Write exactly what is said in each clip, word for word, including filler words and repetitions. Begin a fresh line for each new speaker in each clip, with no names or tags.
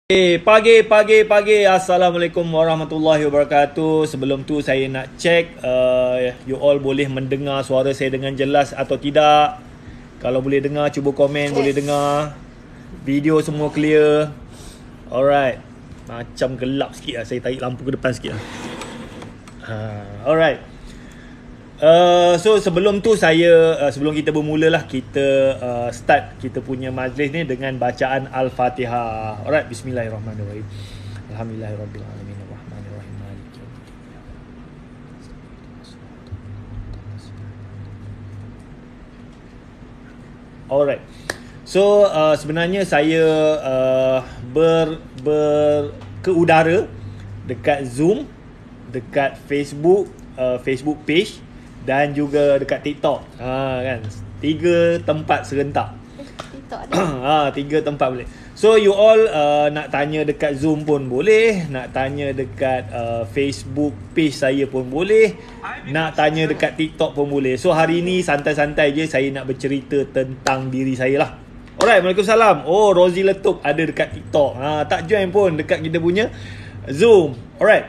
Eh, pagi, pagi, pagi. Assalamualaikum warahmatullahi wabarakatuh. Sebelum tu saya nak check uh, you all boleh mendengar suara saya dengan jelas atau tidak. Kalau boleh dengar, cuba komen. Yes. Boleh dengar. Video semua clear. Alright. Macam gelap sikit lah. Saya tarik lampu ke depan sikit lah. Uh, alright. Uh, so sebelum tu saya uh, sebelum kita bermulalah kita uh, start kita punya majlis ni dengan bacaan Al-Fatihah. Alright, bismillahirrahmanirrahim. Alhamdulillahirabbil alamin arrahmanirrahim maliki yaumiddin. Alright. So uh, sebenarnya saya uh, ber ber ke udara dekat Zoom, dekat Facebook, uh, Facebook page dan juga dekat TikTok. Ha kan. Tiga tempat serentak.
TikTok ada.
ha, tiga tempat boleh. So you all uh, nak tanya dekat Zoom pun boleh, nak tanya dekat uh, Facebook page saya pun boleh, nak tanya dekat TikTok pun boleh. So hari ni santai-santai je saya nak bercerita tentang diri saya lah. Alright, Waalaikumsalam. Oh, Rozi Letup ada dekat TikTok. Ha, tak join pun dekat kita punya Zoom. Alright.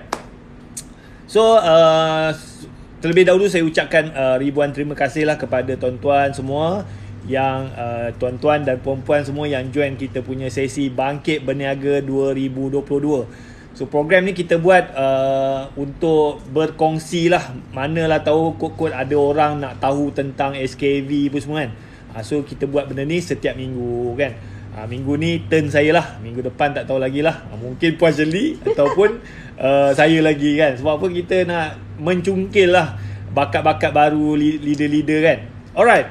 So uh, terlebih dahulu saya ucapkan uh, ribuan terima kasih lah kepada tuan-tuan semua yang uh, tuan-tuan dan puan-puan semua yang join kita punya sesi Bangkit Berniaga dua ribu dua puluh dua. So program ni kita buat uh, untuk berkongsi lah. Manalah tahu kot-kot ada orang nak tahu tentang S K V pun semua kan. uh, So kita buat benda ni setiap minggu kan. uh, Minggu ni turn saya lah. Minggu depan tak tahu lagi lah. uh, Mungkin Puan Shirley ataupun uh, saya lagi kan. Sebab apa kita nak mencungkil lah bakat-bakat baru, leader-leader kan. Alright.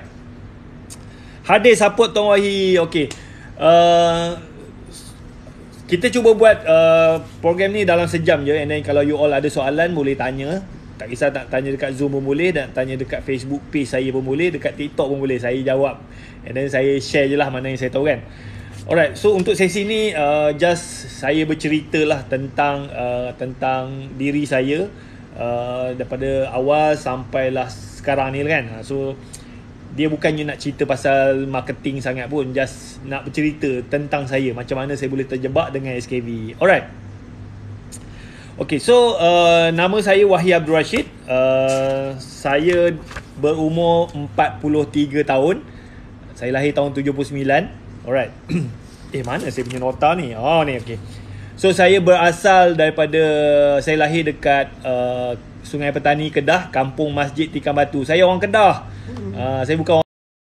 Hadir support Tuan Wahi. Okay. Uh, kita cuba buat uh, program ni dalam sejam je. And then kalau you all ada soalan boleh tanya. Tak kisah tak tanya dekat Zoom pun boleh, dan tanya dekat Facebook page saya pun boleh, dekat TikTok pun boleh. Saya jawab. And then saya share je lah mana yang saya tahu kan. Alright, so untuk sesi ni uh, just saya bercerita lah tentang uh, tentang diri saya. Uh, daripada awal sampailah sekarang ni kan. So dia bukannya nak cerita pasal marketing sangat pun, just nak bercerita tentang saya, macam mana saya boleh terjebak dengan S K V. Alright. Okay, so uh, nama saya Wahi Abdul Rashid. uh, Saya berumur empat puluh tiga tahun. Saya lahir tahun tujuh puluh sembilan. Alright. Eh, mana saya punya nota ni? Oh ni, okay. So saya berasal daripada, saya lahir dekat uh, Sungai Petani, Kedah, Kampung Masjid Tikam Batu. Saya orang Kedah. Uh, saya bukan orang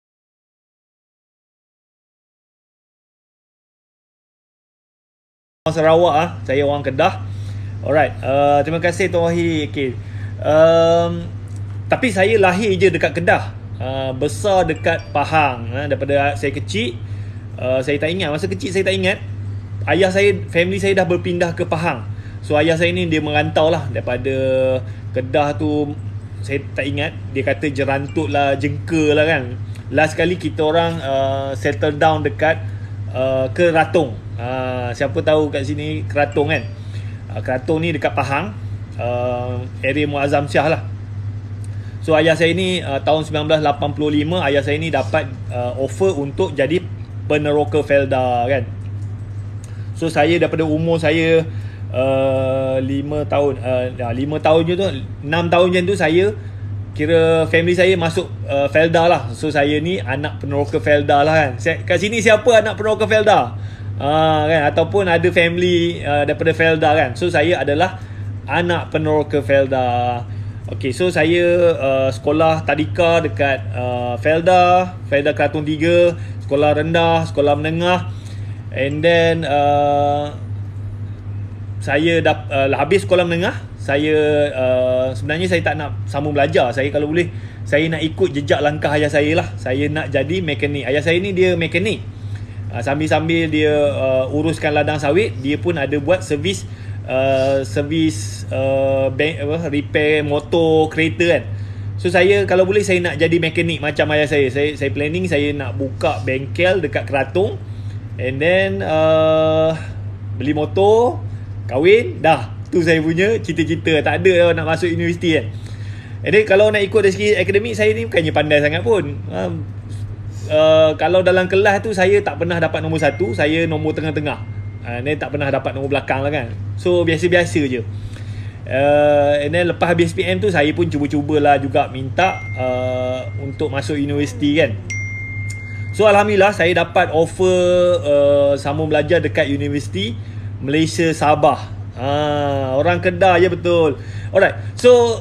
Sarawak ah. Saya orang Kedah. Alright. Uh, terima kasih Tuan Wahi. Okay. Um, tapi saya lahir je dekat Kedah. Uh, besar dekat Pahang. Uh, daripada saya kecil, uh, saya tak ingat. Masa kecil saya tak ingat. Ayah saya, family saya dah berpindah ke Pahang. So ayah saya ni dia merantau lah daripada Kedah tu. Saya tak ingat, dia kata Jerantut lah, Jengka lah kan. Last kali kita orang uh, settle down dekat uh, Keratung. uh, Siapa tahu kat sini Keratung kan. uh, Keratung ni dekat Pahang, uh, area Muazzam Syah lah. So ayah saya ni uh, tahun sembilan belas lapan puluh lima, ayah saya ni dapat uh, offer untuk jadi peneroka Felda kan. So saya daripada umur saya uh, lima tahun, uh, lima tahun je tu, enam tahun je tu saya kira family saya masuk uh, Felda lah. So saya ni anak peneroka Felda lah kan. Kat sini siapa anak peneroka Felda? Uh, kan? Ataupun ada family uh, daripada Felda kan. So saya adalah anak peneroka Felda. Okay, so saya uh, sekolah tadika dekat uh, Felda, Felda Keratung tiga, sekolah rendah, sekolah menengah. And then uh, saya dah uh, habis sekolah menengah, saya uh, sebenarnya saya tak nak sambung belajar. Saya kalau boleh, saya nak ikut jejak langkah ayah saya lah. Saya nak jadi mekanik. Ayah saya ni dia mekanik. Uh, sambil-sambil dia uh, uruskan ladang sawit, dia pun ada buat servis uh, servis uh, bank, apa, repair motor, kereta kan. So saya kalau boleh saya nak jadi mekanik macam ayah saya. Saya saya planning saya nak buka bengkel dekat Keratung. And then uh, beli motor, kahwin, dah. Tu saya punya cita-cita. Tak ada nak masuk universiti kan. And then kalau nak ikut dari segi akademik, saya ni bukannya pandai sangat pun. uh, uh, Kalau dalam kelas tu saya tak pernah dapat nombor satu. Saya nombor tengah-tengah. uh, Then tak pernah dapat nombor belakang lah kan. So biasa-biasa je. uh, And then lepas habis S P M tu, saya pun cuba-cubalah juga minta uh, untuk masuk universiti kan. So Alhamdulillah saya dapat offer uh, sambung belajar dekat Universiti Malaysia Sabah. Ha, orang Kedah je betul. Alright. So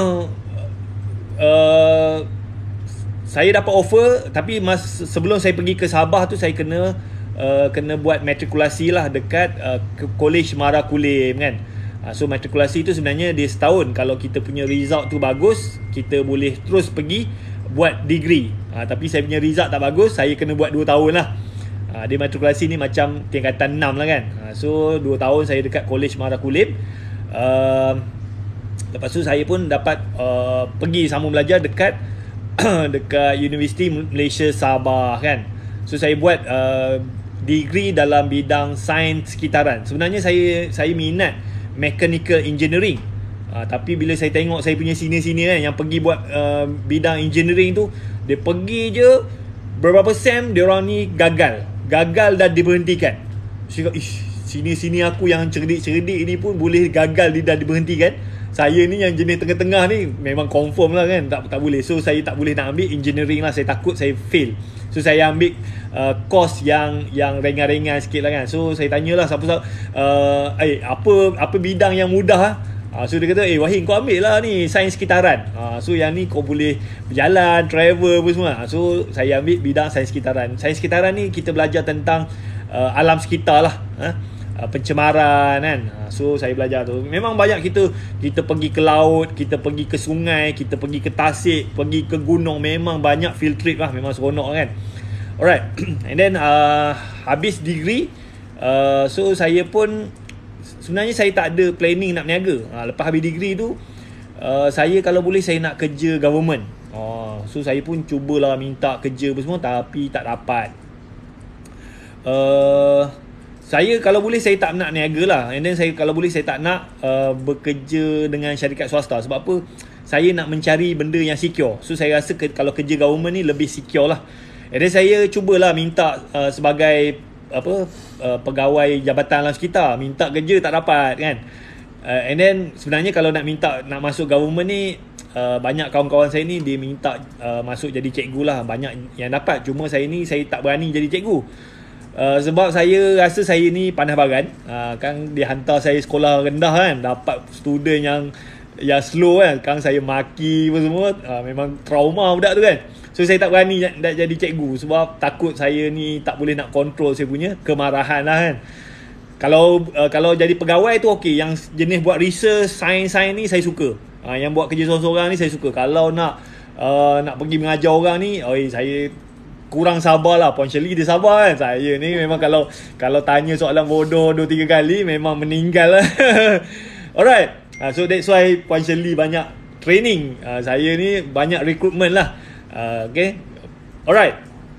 uh, saya dapat offer, tapi mas, sebelum saya pergi ke Sabah tu, saya kena uh, kena buat matrikulasi lah dekat uh, College Mara Kulim kan. Uh, so matrikulasi tu sebenarnya dia setahun. Kalau kita punya result tu bagus, kita boleh terus pergi buat degree. Ha, tapi saya punya result tak bagus, saya kena buat dua tahun lah. Ha, dia matrikulasi ni macam tingkatan enam lah kan. Ha, so dua tahun saya dekat College Mara Kulim. Uh, lepas tu saya pun dapat uh, pergi sambung belajar dekat dekat Universiti Malaysia Sabah kan. So saya buat uh, degree dalam bidang sains sekitaran. Sebenarnya saya saya minat mechanical engineering. Uh, tapi bila saya tengok saya punya senior-senior kan yang pergi buat uh, bidang engineering tu, dia pergi je beberapa sem, dia orang ni gagal. Gagal dan diberhentikan. Saya kata, ish, sini-sini aku yang cerdik-cerdik ni pun boleh gagal dan diberhentikan. Saya ni yang jenis tengah-tengah ni memang confirm lah kan, tak tak boleh. So saya tak boleh nak ambil engineering lah, saya takut saya fail. So saya ambil uh, course yang yang ringan-ringan sikit lah kan. So saya tanyalah siapa-siapa, uh, eh apa apa bidang yang mudah lah. Ha, so dia kata, eh Wahid kau ambil lah ni sains sekitaran. Ha, so yang ni kau boleh berjalan, travel apa semua. Ha, so saya ambil bidang sains sekitaran. Sains sekitaran ni kita belajar tentang uh, alam sekitar lah. Ha? Uh, pencemaran kan. Ha, so saya belajar tu. Memang banyak kita kita pergi ke laut, kita pergi ke sungai, kita pergi ke tasik, pergi ke gunung. Memang banyak field trip lah. Memang seronok kan. Alright. And then uh, habis degree, uh, so saya pun sebenarnya saya tak ada planning nak berniaga. Ha, lepas habis degree tu, uh, saya kalau boleh saya nak kerja government. Oh, so saya pun cubalah minta kerja apa semua, tapi tak dapat. Uh, saya kalau boleh saya tak nak niaga lah. And then saya kalau boleh saya tak nak uh, bekerja dengan syarikat swasta. Sebab apa? Saya nak mencari benda yang secure. So saya rasa ke, kalau kerja government ni lebih secure lah. And then saya cubalah minta uh, sebagai apa uh, pegawai jabatan alam sekitar, minta kerja tak dapat kan. uh, And then sebenarnya kalau nak minta nak masuk government ni, uh, banyak kawan-kawan saya ni dia minta uh, masuk jadi cikgu lah. Banyak yang dapat. Cuma saya ni saya tak berani jadi cikgu. uh, Sebab saya rasa saya ni pandai baran. uh, Kan dia hantar saya sekolah rendah kan, dapat student yang yang slow kan. Kan saya maki apa semua. uh, Memang trauma budak tu kan. So saya tak berani nak, nak jadi cikgu sebab takut saya ni tak boleh nak kontrol saya punya kemarahan lah kan. Kalau uh, kalau jadi pegawai tu okey, yang jenis buat research, sains-sains ni saya suka. uh, Yang buat kerja seorang-seorang ni saya suka. Kalau nak uh, nak pergi mengajar orang ni, oi saya kurang sabar lah. Puan Shirley dia sabar kan. Saya ni memang kalau kalau tanya soalan bodoh dua tiga kali memang meninggal lah. Alright. uh, So that's why Puan Shirley banyak training. uh, Saya ni banyak recruitment lah. Uh, okay. Alright.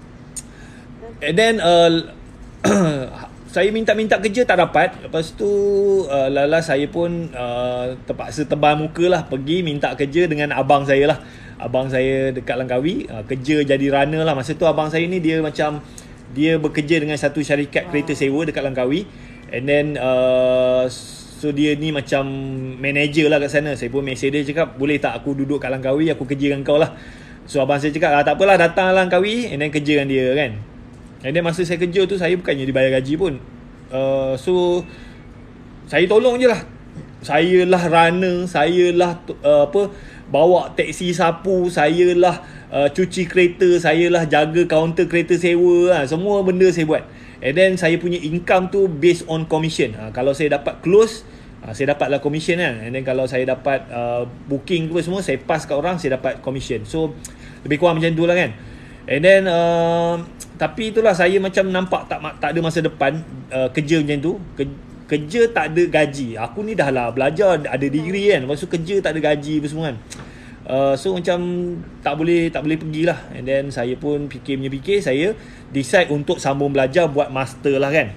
And then uh, saya minta-minta kerja tak dapat. Lepas tu uh, lala saya pun uh, terpaksa tebal muka lah, pergi minta kerja dengan abang saya lah. Abang saya dekat Langkawi, uh, kerja jadi runner lah. Masa tu abang saya ni dia macam dia bekerja dengan satu syarikat kereta sewa dekat Langkawi. And then uh, so dia ni macam manager lah kat sana. Saya pun mesej dia cakap, boleh tak aku duduk kat Langkawi, aku kerja dengan kau lah. So abang saya cakap, ah, tak apalah, datang lah Langkawi and then kerja dengan dia kan. And then masa saya kerja tu, saya bukannya dibayar gaji pun. uh, So saya tolong je lah. Saya lah runner, saya lah uh, apa, bawa teksi sapu, saya lah uh, cuci kereta, saya lah jaga kaunter kereta sewa, ha. Semua benda saya buat. And then saya punya income tu based on commission. ha, Kalau saya dapat close, Uh, saya dapatlah commission kan. And then kalau saya dapat uh, booking tu semua, saya pass kat orang, saya dapat commission. So lebih kurang macam tu lah kan. And then uh, tapi itulah, saya macam nampak tak tak ada masa depan uh, kerja macam tu. Ke, kerja tak ada gaji. Aku ni dah lah belajar, ada degree kan. Lepas tu kerja tak ada gaji apa semua kan. uh, So macam tak boleh tak boleh pergilah. And then saya pun fikir punya fikir, saya decide untuk sambung belajar buat master lah kan.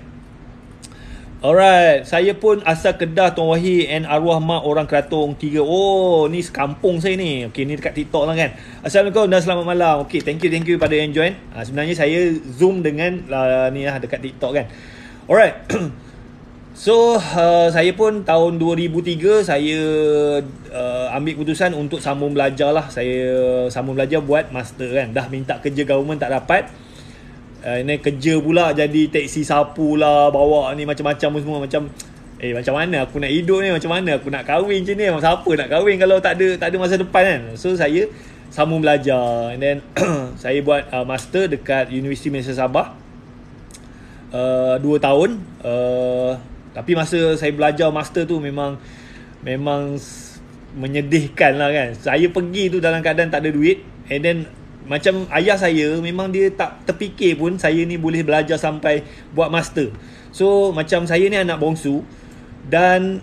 Alright, saya pun asal Kedah Tuan Wahid and arwah mak orang Keratong tiga. Oh, ni sekampung saya ni. Okey, ni dekat TikTok lah kan. Assalamualaikum dan selamat malam. Okey, thank you thank you pada yang join. Ha, sebenarnya saya zoom dengan uh, ni lah dekat TikTok kan. Alright. So uh, saya pun tahun dua ribu tiga saya uh, ambil keputusan untuk sambung belajar lah. Saya sambung belajar buat master kan. Dah minta kerja government tak dapat. Uh, ini kerja pula jadi taksi sapu lah, bawa ni macam-macam semua. Macam eh macam mana aku nak hidup ni, macam mana aku nak kahwin macam ni. Siapa nak kahwin kalau tak ada tak ada masa depan kan. So saya sambung belajar. And then saya buat uh, master dekat Universiti Malaysia Sabah. Uh, dua tahun. Uh, Tapi masa saya belajar master tu memang memang menyedihkan lah kan. Saya pergi tu dalam keadaan tak ada duit. And then macam ayah saya memang dia tak terfikir pun saya ni boleh belajar sampai buat master. So macam saya ni anak bongsu. Dan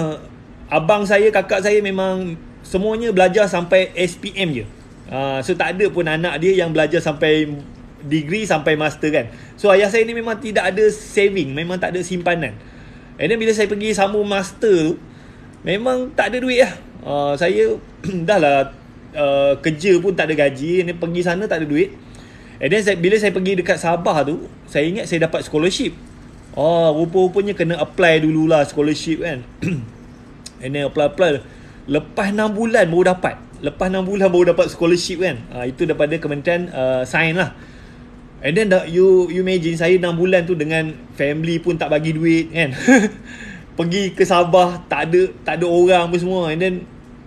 abang saya, kakak saya memang semuanya belajar sampai S P M je. uh, So tak ada pun anak dia yang belajar sampai degree sampai master kan. So ayah saya ni memang tidak ada saving, memang tak ada simpanan. And then bila saya pergi sambung master tu, memang tak ada duit lah. uh, Saya dah lah uh, kerja pun tak ada gaji. And then pergi sana tak ada duit. And then saya, bila saya pergi dekat Sabah tu, saya ingat saya dapat scholarship. Oh, rupa-rupanya kena apply dululah scholarship kan. And then apply-apply. Lepas enam bulan baru dapat. Lepas enam bulan baru dapat scholarship kan. uh, Itu daripada Kementerian uh, Sains lah. And then you you imagine saya enam bulan tu dengan family pun tak bagi duit kan. Pergi ke Sabah tak ada tak ada orang pun semua. And then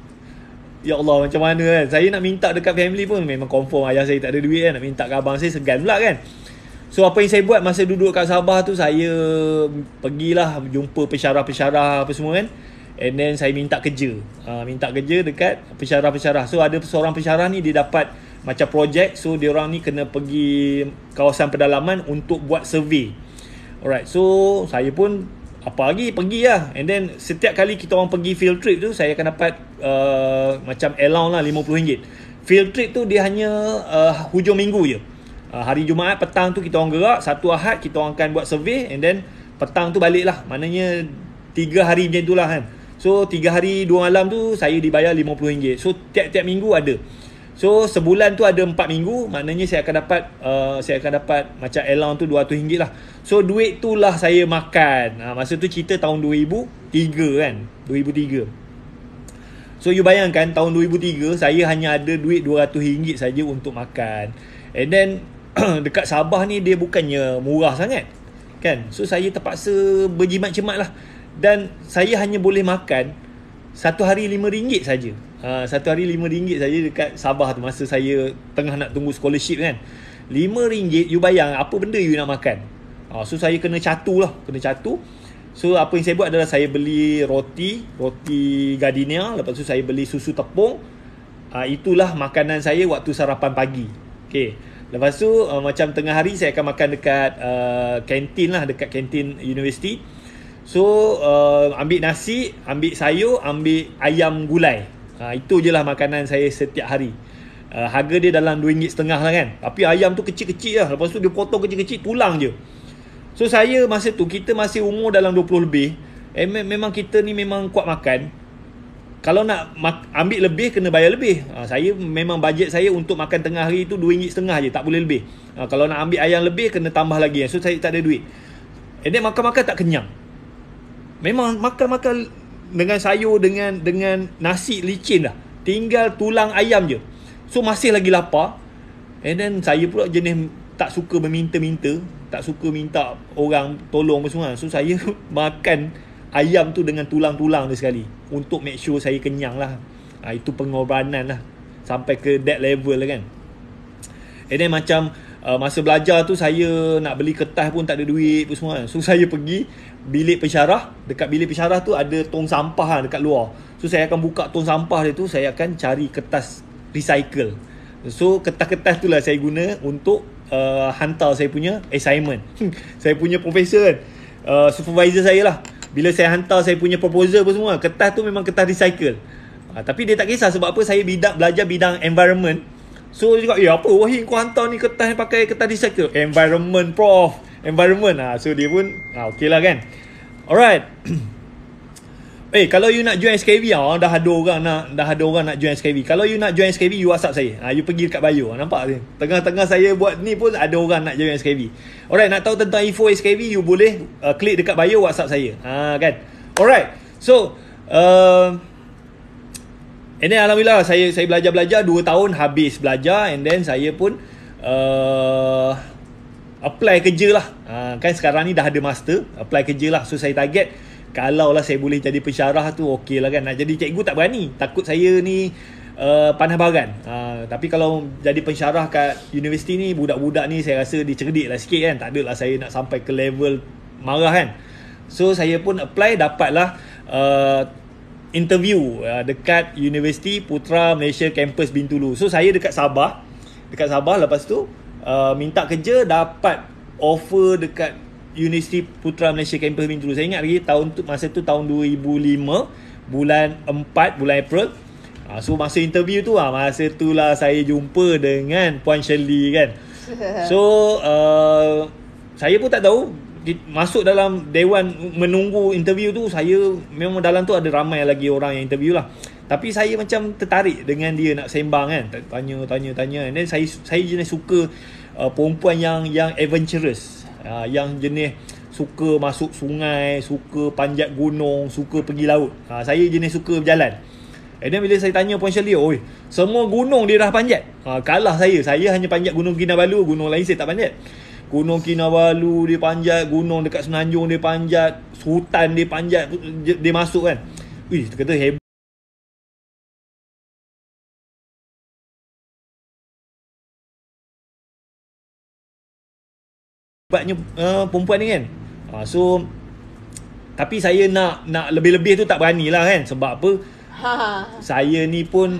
ya Allah macam mana kan. Saya nak minta dekat family pun memang confirm ayah saya tak ada duit kan. Nak minta ke abang saya segan pula kan. So apa yang saya buat masa duduk kat Sabah tu, saya pergilah jumpa pensyarah-pensyarah apa semua kan. And then saya minta kerja. uh, Minta kerja dekat pensyarah-pensyarah. So ada seorang pensyarah ni dia dapat macam projek. So dia orang ni kena pergi kawasan pedalaman untuk buat survey. Alright, so saya pun apa lagi pergi lah. And then setiap kali kita orang pergi field trip tu, saya akan dapat uh, macam allowance lah lima puluh ringgit. Field trip tu dia hanya uh, hujung minggu je. uh, Hari Jumaat petang tu kita orang gerak. Satu Ahad kita orang akan buat survey. And then petang tu balik lah. Maknanya tiga hari macam tu lah kan. So tiga hari dua malam tu saya dibayar lima puluh ringgit. So tiap-tiap minggu ada. So sebulan tu ada empat minggu. Maknanya saya akan dapat uh, Saya akan dapat macam allowance tu dua ratus ringgit lah. So duit tu lah saya makan. ha, Masa tu cerita tahun dua ribu tiga kan. dua ribu tiga. So you bayangkan tahun dua ribu tiga saya hanya ada duit dua ratus ringgit saja untuk makan. And then dekat Sabah ni dia bukannya murah sangat kan. So saya terpaksa berjimat-jimat lah. Dan saya hanya boleh makan satu hari lima ringgit saja. Ha, satu hari lima ringgit saja dekat Sabah tu masa saya tengah nak tunggu scholarship kan. Lima ringgit, you bayang apa benda you nak makan. Ha, so saya kena catu lah, kena catu. So apa yang saya buat adalah saya beli roti, roti gardenia, lepas tu saya beli susu tepung. Ha, itulah makanan saya waktu sarapan pagi. Okay. Lepas tu uh, macam tengah hari saya akan makan dekat uh, kantin lah, dekat kantin universiti. So uh, ambil nasi, ambil sayur, ambil ayam gulai. ha, Itu je lah makanan saya setiap hari. uh, Harga dia dalam dua ringgit setengah lah kan. Tapi ayam tu kecil-kecil lah. Lepas tu dia potong kecil-kecil, tulang je. So saya masa tu, kita masih umur dalam dua puluh lebih. eh, Memang kita ni memang kuat makan. Kalau nak mak- ambil lebih, kena bayar lebih. ha, Saya memang bajet saya untuk makan tengah hari tu dua ringgit setengah je, tak boleh lebih. ha, Kalau nak ambil ayam lebih, kena tambah lagi. So saya tak ada duit. And then makan-makan tak kenyang. Memang makan-makan dengan sayur, dengan dengan nasi licin dah. Tinggal tulang ayam je. So masih lagi lapar. And then saya pula jenis tak suka meminta-minta, tak suka minta orang tolong semua. So saya makan ayam tu dengan tulang-tulang tu sekali, untuk make sure saya kenyang lah. ha, Itu pengorbanan lah. Sampai ke that level lah kan. And then macam uh, masa belajar tu saya nak beli kertas pun tak ada duit pun semua. So saya pergi bilik pensyarah. Dekat bilik pensyarah tu ada tong sampah lah dekat luar. So saya akan buka tong sampah dia tu, saya akan cari kertas recycle. So kertas-kertas tu lah saya guna untuk uh, hantar saya punya assignment. Saya punya profesor kan, uh, supervisor saya lah. Bila saya hantar saya punya proposal pun semua, kertas tu memang kertas recycle. uh, Tapi dia tak kisah sebab apa, saya bidang, belajar bidang environment. So dia cakap, eh apa Wahid kau hantar ni kertas yang pakai kertas recycle? Environment prof, environment. ha, So dia pun ah, okey lah kan. Alright. Eh kalau you nak join S K V, ah, dah ada orang nak dah ada orang nak join S K V. Kalau you nak join S K V, you WhatsApp saya. Ah, you pergi dekat bio. Nampak ni? Tengah-tengah saya buat ni pun ada orang nak join S K V. Alright, nak tahu tentang info S K V, you boleh uh, klik dekat bio, WhatsApp saya. Ha kan. Alright. So, uh, and then alhamdulillah saya saya belajar-belajar dua tahun habis belajar, and then saya pun uh, apply kerja lah. Ha, kan sekarang ni dah ada master, apply kerja lah. So saya target kalau lah saya boleh jadi pensyarah tu okey lah kan. Nak jadi cikgu tak berani, takut saya ni uh, panah baran. uh, Tapi kalau jadi pensyarah kat universiti ni, budak-budak ni saya rasa dia cerdik lah sikit kan. Tak adalah saya nak sampai ke level marah kan. So saya pun apply, dapatlah uh, interview uh, dekat Universiti Putra Malaysia Campus Bintulu. So saya dekat Sabah, Dekat Sabah, lepas tu uh, minta kerja, dapat offer dekat Universiti Putra Malaysia Campus Bintulu. Saya ingat lagi tahun tu, masa tu tahun dua ribu lima, bulan empat, bulan April. Ha, so masa interview tu lah, masa tu lah saya jumpa dengan Puan Shirley kan. So uh, saya pun tak tahu, masuk dalam dewan menunggu interview tu, saya memang dalam tu ada ramai lagi orang yang interview lah. Tapi saya macam tertarik dengan dia, nak sembang kan, tanya tanya tanya. And then saya saya jenis suka uh, perempuan yang yang adventurous. Uh, yang jenis suka masuk sungai, suka panjat gunung, suka pergi laut. uh, Saya jenis suka berjalan. And then bila saya tanya Puan Shirley, oi, semua gunung dia dah panjat. uh, Kalah saya, saya hanya panjat Gunung Kinabalu. Gunung lain saya tak panjat. Gunung Kinabalu dia panjat, gunung dekat Semenanjung dia panjat, hutan dia panjat, dia masuk kan. Wih, kata hebat hebatnya uh, perempuan ni kan. uh, So tapi saya nak nak lebih-lebih tu tak berani lah kan. Sebab apa? Saya ni pun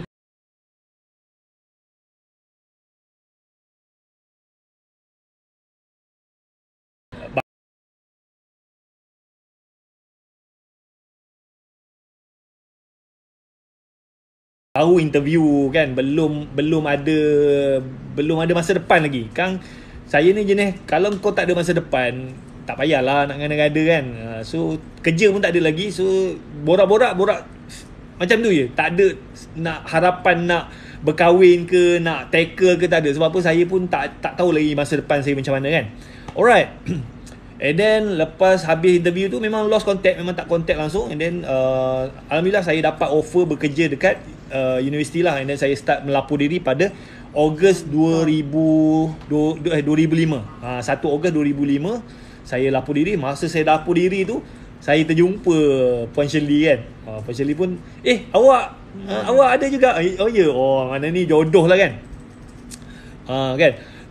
baru interview kan, belum belum ada belum ada masa depan lagi. Kang, saya ni jenis kalau kau tak ada masa depan, tak payahlah nak ngada-ngada kan. uh, So kerja pun tak ada lagi. So borak-borak borak macam tu je. Tak ada nak harapan nak berkahwin ke, nak tackle ke, tak ada. Sebab apa, saya pun tak tak tahu lagi masa depan saya macam mana kan. Alright. And then lepas habis interview tu memang lost contact, memang tak contact langsung. And then uh, alhamdulillah saya dapat offer bekerja dekat uh, universiti lah. And then saya start melapor diri pada Ogos dua ribu lima. Ha, satu Ogos dua ribu lima saya lapor diri. Masa saya lapor diri tu, saya terjumpa Puan Shirley kan. Ha, Puan Shirley pun, eh awak uh, awak ada juga. Oh ya, yeah. Oh mana ni jodoh lah kan. Ha, kan.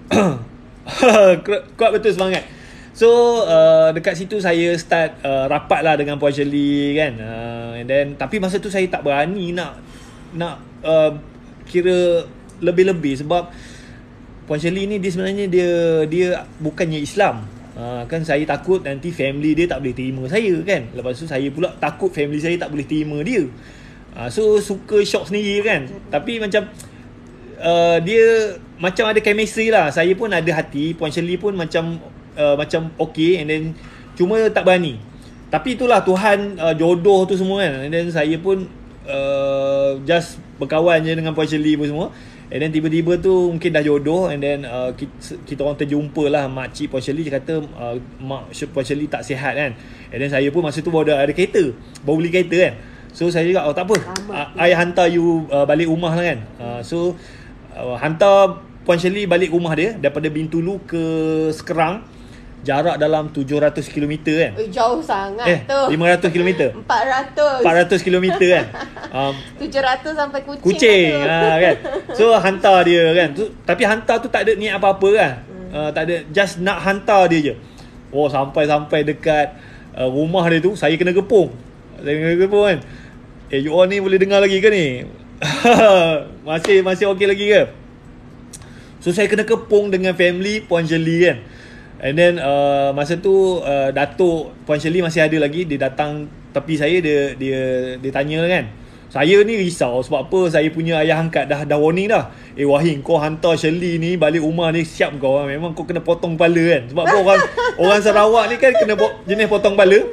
Kuat betul semangat. So uh, dekat situ saya start uh, rapat lah dengan Puan Shirley kan. uh, And then tapi masa tu saya tak berani nak Nak uh, kira lebih-lebih. Sebab Puan Shirley ni dia sebenarnya dia dia bukannya Islam. uh, Kan saya takut nanti family dia tak boleh terima saya kan. Lepas tu saya pula takut family saya tak boleh terima dia. uh, So suka shock sendiri kan. Tapi macam uh, dia macam ada chemistry lah. Saya pun ada hati, Puan Shirley pun macam uh, macam okay. And then cuma tak berani. Tapi itulah Tuhan uh, jodoh tu semua kan. And then saya pun uh, just berkawan je dengan Puan Shirley pun semua. And then tiba-tiba tu mungkin dah jodoh. And then uh, kita, kita orang terjumpa lah makcik Puan Shirley. Dia kata uh, mak Puan Shirley tak sihat kan. And then saya pun masa tu baru ada, ada kereta, baru beli kereta kan. So saya cakap, oh tak apa, uh, I hantar you uh, balik rumah lah kan. uh, So uh, hantar Puan Shirley balik rumah dia daripada Bintulu ke Sekerang. Jarak dalam tujuh ratus kilometer kan.
Eh, jauh sangat
eh,
tu.
lima ratus kilometer.
empat ratus.
empat ratus kilometer kan. um,
tujuh ratus sampai Kuching.
Kuching ha, kan. So hantar dia kan. Tu, tapi hantar tu tak ada niat apa-apa kan. Hmm. Uh, tak ada, just nak hantar dia je. Oh, sampai-sampai dekat uh, rumah dia tu, saya kena gepung. Saya kena gepung kan. Eh, you all ni boleh dengar lagi ke ni? masih masih okey lagi ke? So saya kena kepung dengan family Puan Shirley kan. And then uh, masa tu uh, Datuk Puan Shirley masih ada lagi. Dia datang tepi saya, dia dia dia tanya kan. Saya ni risau sebab apa, saya punya ayah angkat dah dah warning dah. Eh Wahid, kau hantar Shirley ni balik rumah ni, siap kau. Memang kau kena potong kepala kan. Sebab apa orang orang Sarawak ni kan kena jenis potong kepala.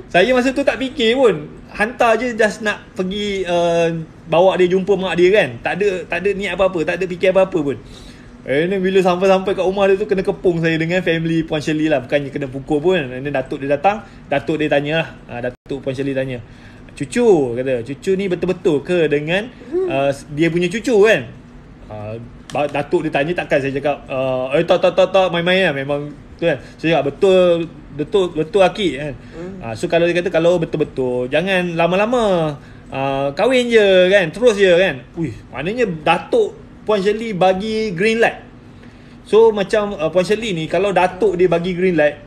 Saya masa tu tak fikir pun. Hantar je just nak pergi uh, bawa dia jumpa mak dia kan. Tak ada tak ada niat apa-apa, tak ada fikir apa-apa pun. Eh ni bila sampai-sampai kat rumah dia tu kena kepung saya dengan family Puan Shirley lah. Bukannya kena pukul pun. Ini Datuk dia datang, Datuk dia tanya lah. Ha, Datuk Puan Shirley tanya. Cucu kata, cucu ni betul-betul ke dengan uh, dia punya cucu kan? Uh, Datuk dia tanya takkan saya cakap uh, eh tak tak tak tak main-main lah memang tu kan. Saya cakap betul betul betul akid kan. Hmm. Uh, so kalau dia kata kalau betul-betul jangan lama-lama uh, kahwin je kan, terus je kan. Ui, maknanya Datuk Puan Shirley bagi green light. So macam uh, Puan Shirley ni kalau Datuk dia bagi green light,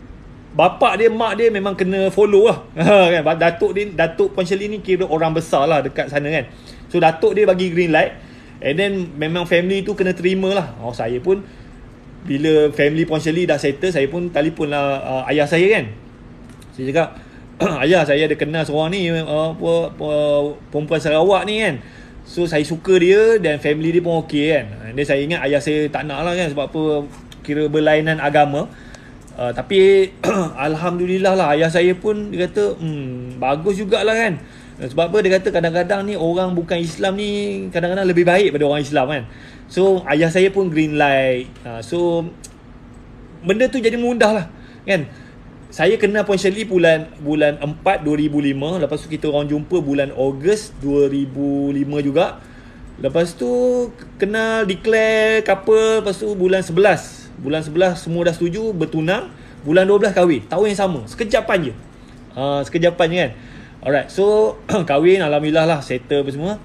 bapak dia, mak dia memang kena follow lah. Kan? Datuk dia, Datuk Puan Shirley ni kira orang besar lah dekat sana kan. So Datuk dia bagi green light. And then memang family tu kena terima lah. Oh, saya pun bila family Puan Shirley dah settle, saya pun telefon lah uh, ayah saya kan. Saya cakap, ayah saya ada kenal seorang ni, uh, perempuan Sarawak ni kan. So saya suka dia dan family dia pun okey kan. Dan saya ingat ayah saya tak nak lah kan, sebab apa, kira berlainan agama. Uh, tapi Alhamdulillah lah ayah saya pun dia kata hmm, bagus jugalah kan. Sebab apa dia kata kadang-kadang ni orang bukan Islam ni kadang-kadang lebih baik pada orang Islam kan. So ayah saya pun green light. uh, So benda tu jadi mudah lah kan. Saya kenal Puan Shirley bulan bulan empat dua ribu lima. Lepas tu kita orang jumpa bulan Ogos dua ribu lima juga. Lepas tu kenal declare couple. Lepas tu bulan sebelas Bulan sebelas semua dah setuju bertunang. Bulan dua belas kahwin. Tahun yang sama. Sekejapan je. uh, Sekejapan je kan. Alright, so kahwin alhamdulillah lah, settle apa semua.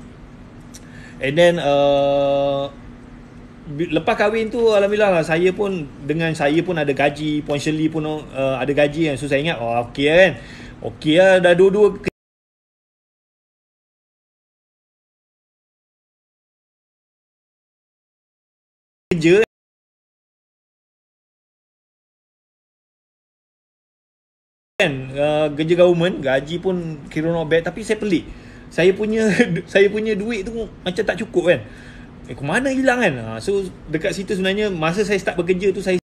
And then uh, lepas kahwin tu alhamdulillah lah, saya pun dengan saya pun ada gaji, Puan Shirley pun uh, ada gaji kan. So saya ingat oh okey kan. Okey lah, dah dua-dua kerja kan, uh, kerja government, gaji pun kira not bad. Tapi saya pelik, saya punya saya punya duit tu macam tak cukup kan. Eh, ke mana hilang kan. uh, So dekat situ sebenarnya masa saya start bekerja tu, saya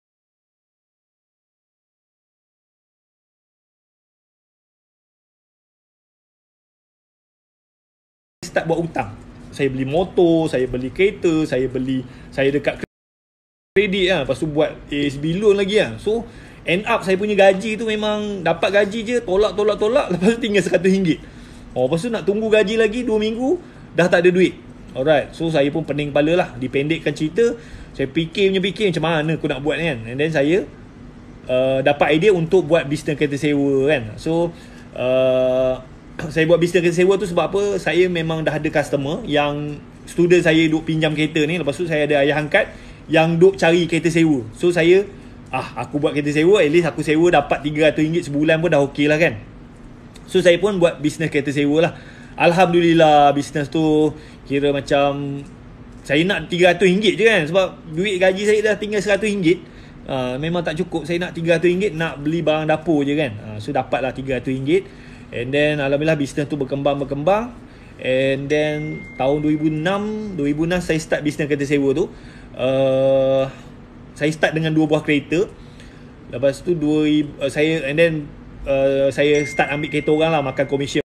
start buat hutang. Saya beli motor, saya beli kereta, saya beli, saya dekat kredit lah. Lepas tu buat A S B loan lagi lah. So end up saya punya gaji tu memang dapat gaji je, tolak tolak tolak, lepas tu tinggal seratus ringgit. Oh, lepas tu nak tunggu gaji lagi dua minggu dah tak ada duit. Alright, so saya pun pening kepala lah. Dipendekkan cerita, saya fikir punya fikir macam mana aku nak buat kan. And then saya uh, dapat idea untuk buat bisnes kereta sewa kan. So uh, saya buat bisnes kereta sewa tu sebab apa, saya memang dah ada customer yang student saya duk pinjam kereta ni. Lepas tu saya ada ayah angkat yang duk cari kereta sewa. So saya Ah, aku buat kereta sewa, at least aku sewa dapat tiga ratus ringgit sebulan pun dah okey lah kan. So saya pun buat bisnes kereta sewa lah. Alhamdulillah bisnes tu kira macam saya nak tiga ratus ringgit je kan. Sebab duit gaji saya dah tinggal seratus ringgit. uh, Memang tak cukup. Saya nak tiga ratus ringgit nak beli barang dapur je kan. uh, So dapatlah tiga ratus ringgit. And then Alhamdulillah bisnes tu berkembang-berkembang. And then tahun dua ribu enam saya start bisnes kereta sewa tu. uh, Saya start dengan dua buah kereta. Lepas tu dua ribu, uh, saya and then uh, saya start ambil kereta orang lah, makan komisen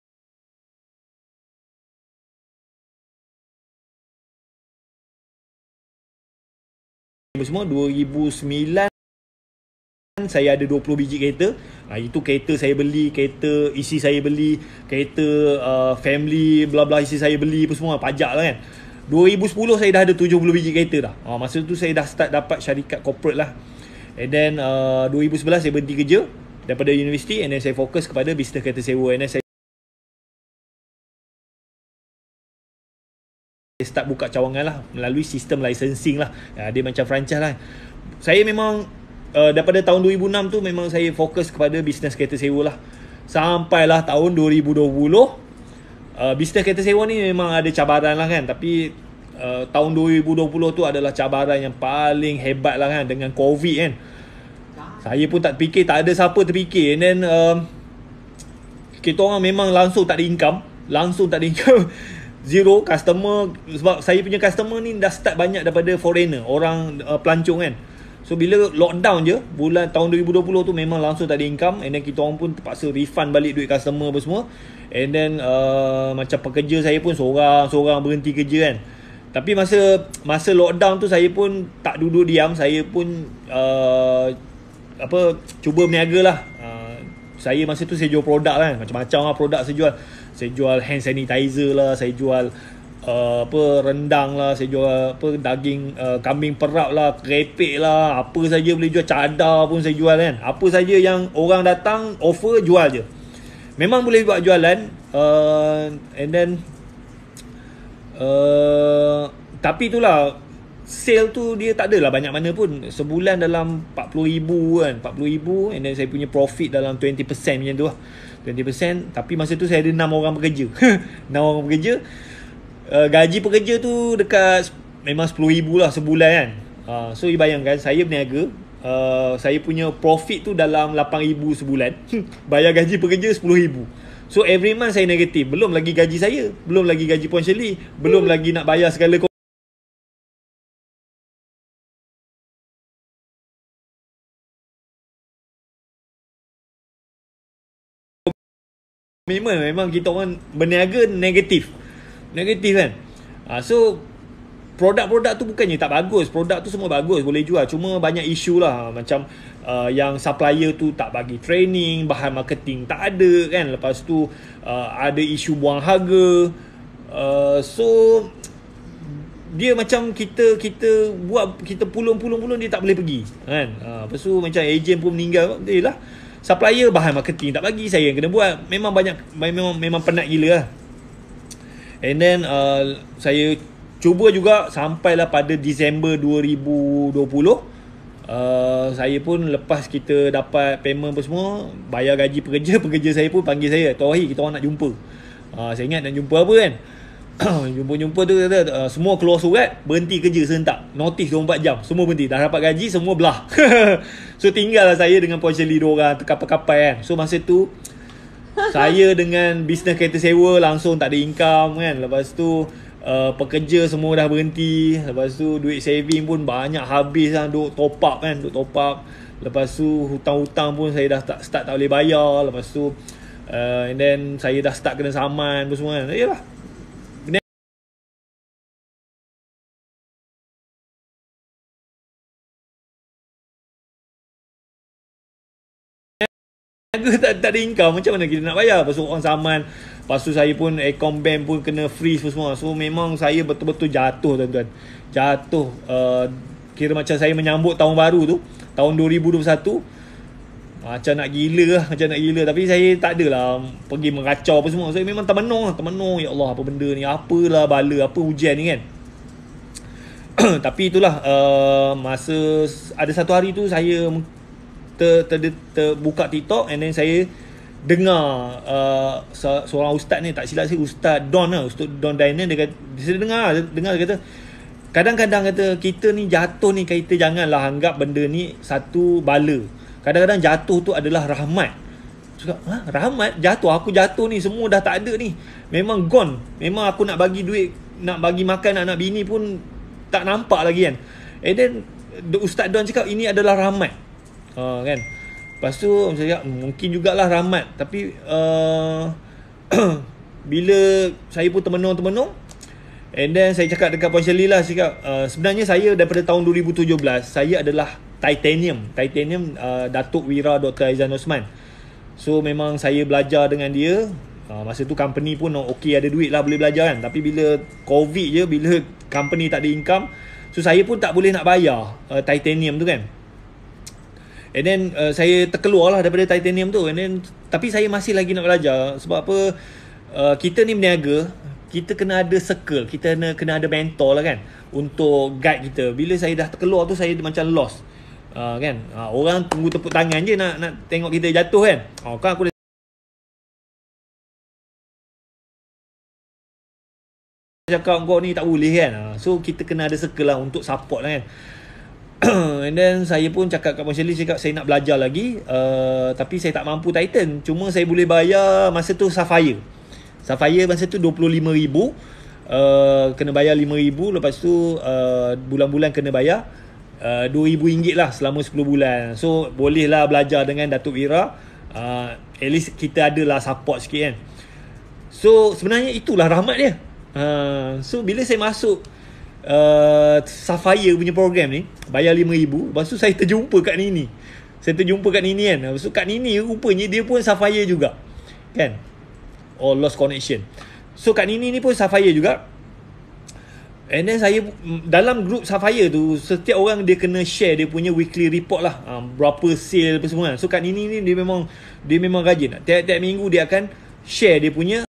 semua. Dua ribu sembilan saya ada dua puluh biji kereta. Ha, itu kereta saya beli, kereta isi saya beli, kereta uh, family bla bla isi saya beli apa semua, pajak lah kan. dua ribu sepuluh saya dah ada tujuh puluh biji kereta dah. Ha, masa tu saya dah start dapat syarikat corporate lah. And then uh, dua ribu sebelas saya berhenti kerja daripada universiti. And then saya fokus kepada bisnes kereta sewa. And then saya start buka cawangan lah melalui sistem licensing lah. Ya, dia macam franchise lah. Saya memang uh, daripada tahun dua ribu enam tu memang saya fokus kepada bisnes kereta sewa lah. Sampailah tahun dua ribu dua puluh uh, bisnes kereta sewa ni memang ada cabaran lah kan. Tapi uh, tahun dua ribu dua puluh tu adalah cabaran yang paling hebat lah kan, dengan COVID kan. Saya pun tak fikir, tak ada siapa terfikir. And then uh, kita orang memang langsung tak ada income. Langsung tak ada income. Zero customer. Sebab saya punya customer ni dah start banyak daripada foreigner, orang uh, pelancong kan. So bila lockdown je, bulan tahun dua ribu dua puluh tu memang langsung tak ada income. And then kita orang pun terpaksa refund balik duit customer apa semua. And then uh, macam pekerja saya pun seorang-seorang berhenti kerja kan. Tapi masa masa lockdown tu saya pun tak duduk diam. Saya pun uh, apa cuba berniaga lah. Uh, saya masa tu saya jual produk kan. Macam-macam lah produk saya jual. Saya jual hand sanitizer lah. Saya jual uh, apa rendang lah. Saya jual apa daging uh, kambing perap lah. Kerepek lah. Apa saja boleh jual. Cadar pun saya jual kan. Apa saja yang orang datang offer jual je. Memang boleh buat jualan. uh, And then Uh, tapi itulah sale tu dia tak adalah banyak mana pun. Sebulan dalam empat puluh ribu kan, empat puluh ribu. And then saya punya profit dalam dua puluh peratus macam tu lah, dua puluh peratus. Tapi masa tu saya ada enam orang bekerja. enam orang bekerja. uh, Gaji pekerja tu dekat memang sepuluh ribu lah sebulan kan. uh, So you bayangkan saya berniaga, uh, saya punya profit tu dalam lapan ribu sebulan. Bayar gaji pekerja sepuluh ribu. So every month saya negatif. Belum lagi gaji saya, belum lagi gaji Puan Shirley, belum lagi nak bayar segala komitmen. Memang kita orang berniaga negatif. Negatif kan. ha, So produk-produk tu bukannya tak bagus. Produk tu semua bagus, boleh jual. Cuma banyak isu lah. Macam uh, yang supplier tu tak bagi training, bahan marketing tak ada kan. Lepas tu uh, ada isu buang harga. uh, So dia macam kita kita buat, kita pulung-pulung-pulung dia tak boleh pergi kan. uh, Lepas tu macam ejen pun meninggal. Dia lah supplier bahan marketing tak bagi, saya yang kena buat. Memang banyak, memang memang penat gila lah. And then uh, saya cuba juga sampailah pada Disember dua ribu dua puluh. uh, Saya pun lepas kita dapat payment apa semua, bayar gaji pekerja, pekerja saya pun panggil saya, Tohi kita orang nak jumpa. uh, Saya ingat nak jumpa apa kan. Jumpa-jumpa tu kata, uh, semua keluar surat, berhenti kerja serentak. Notis dua puluh empat jam, semua berhenti. Dah dapat gaji, semua belah. So tinggallah saya dengan Puan Shirley dua orang terkapai-kapai kan. So masa tu saya dengan bisnes kereta sewa langsung tak ada income kan. Lepas tu Uh, pekerja semua dah berhenti. Lepas tu duit saving pun banyak habis lah. Duk top up kan, duk top up. Lepas tu hutang-hutang pun saya dah start, start tak boleh bayar. Lepas tu uh, and then saya dah start kena saman pun semua kan. Yalah, tak, tak ada income, macam mana kita nak bayar? Lepas tu orang saman. Lepas tu saya pun Ecom Bank pun kena freeze pun semua. So memang saya betul-betul jatuh tuan-tuan. Jatuh. uh, Kira macam saya menyambut tahun baru tu, tahun dua ribu dua puluh satu. Macam nak gila lah, macam nak gila. Tapi saya tak adalah pergi mengacau apa semua. Saya memang termenung lah, termenung. Ya Allah, apa benda ni, apalah bala, apa hujan ni kan. Tapi itulah, uh, masa ada satu hari tu saya ter, ter, ter, ter, buka TikTok. And then saya dengar uh, seorang ustaz ni, tak silap saya Ustaz Don lah, Ustaz Don Diner. Dia kata, saya dengar, dengar dia kata, kadang-kadang kata kita ni jatuh ni, kita janganlah anggap benda ni satu bala. Kadang-kadang jatuh tu adalah rahmat. Cakap, ha? Rahmat? Jatuh? Aku jatuh ni, semua dah tak ada ni. Memang gone. Memang aku nak bagi duit, nak bagi makan anak bini pun tak nampak lagi kan. And then Ustaz Don cakap ini adalah rahmat. uh, kan. Lepas tu saya cakap mungkin jugalah rahmat. Tapi uh, bila saya pun termenung-termenung, and then saya cakap dekat Puan Shirley lah, saya cakap uh, sebenarnya saya daripada tahun dua ribu tujuh belas saya adalah Titanium. Titanium uh, Datuk Wira Doktor Aizan Osman. So memang saya belajar dengan dia. uh, Masa tu company pun okey, ada duit lah, boleh belajar kan. Tapi bila Covid je, bila company tak ada income, so saya pun tak boleh nak bayar uh, Titanium tu kan. And then uh, saya terkeluar lah daripada Titanium tu. And then, tapi saya masih lagi nak belajar. Sebab apa, uh, kita ni berniaga, kita kena ada circle, kita kena, kena ada mentor lah kan, untuk guide kita. Bila saya dah terkeluar tu, saya macam lost. uh, kan uh, Orang tunggu tepuk tangan je nak, nak tengok kita jatuh kan. uh, Kan aku dah cakap kau ni tak boleh kan. uh, So kita kena ada circle lah untuk support lah kan. And then saya pun cakap kat Puan Shirley, cakap saya nak belajar lagi, uh, tapi saya tak mampu Titan. Cuma saya boleh bayar masa tu Sapphire. Sapphire masa tu dua puluh lima ribu, uh, kena bayar lima ribu. Lepas tu uh, bulan-bulan kena bayar. uh, dua ribu ringgit lah selama sepuluh bulan. So bolehlah belajar dengan Datuk Ira. uh, At least kita adalah support sikit kan. So sebenarnya itulah rahmat dia. uh, So bila saya masuk uh, Sapphire punya program ni, bayar lima ribu. Lepas tu saya terjumpa Kak Nini. Saya terjumpa Kak Nini kan. Lepas tu Kak Nini rupanya dia pun Sapphire juga kan. Or lost connection. So Kak Nini ni pun Sapphire juga. And then saya dalam group Sapphire tu, setiap orang dia kena share dia punya weekly report lah, ha, berapa sale apa semua. So Kak Nini ni dia memang dia memang rajin. Tiap-tiap minggu dia akan share dia punya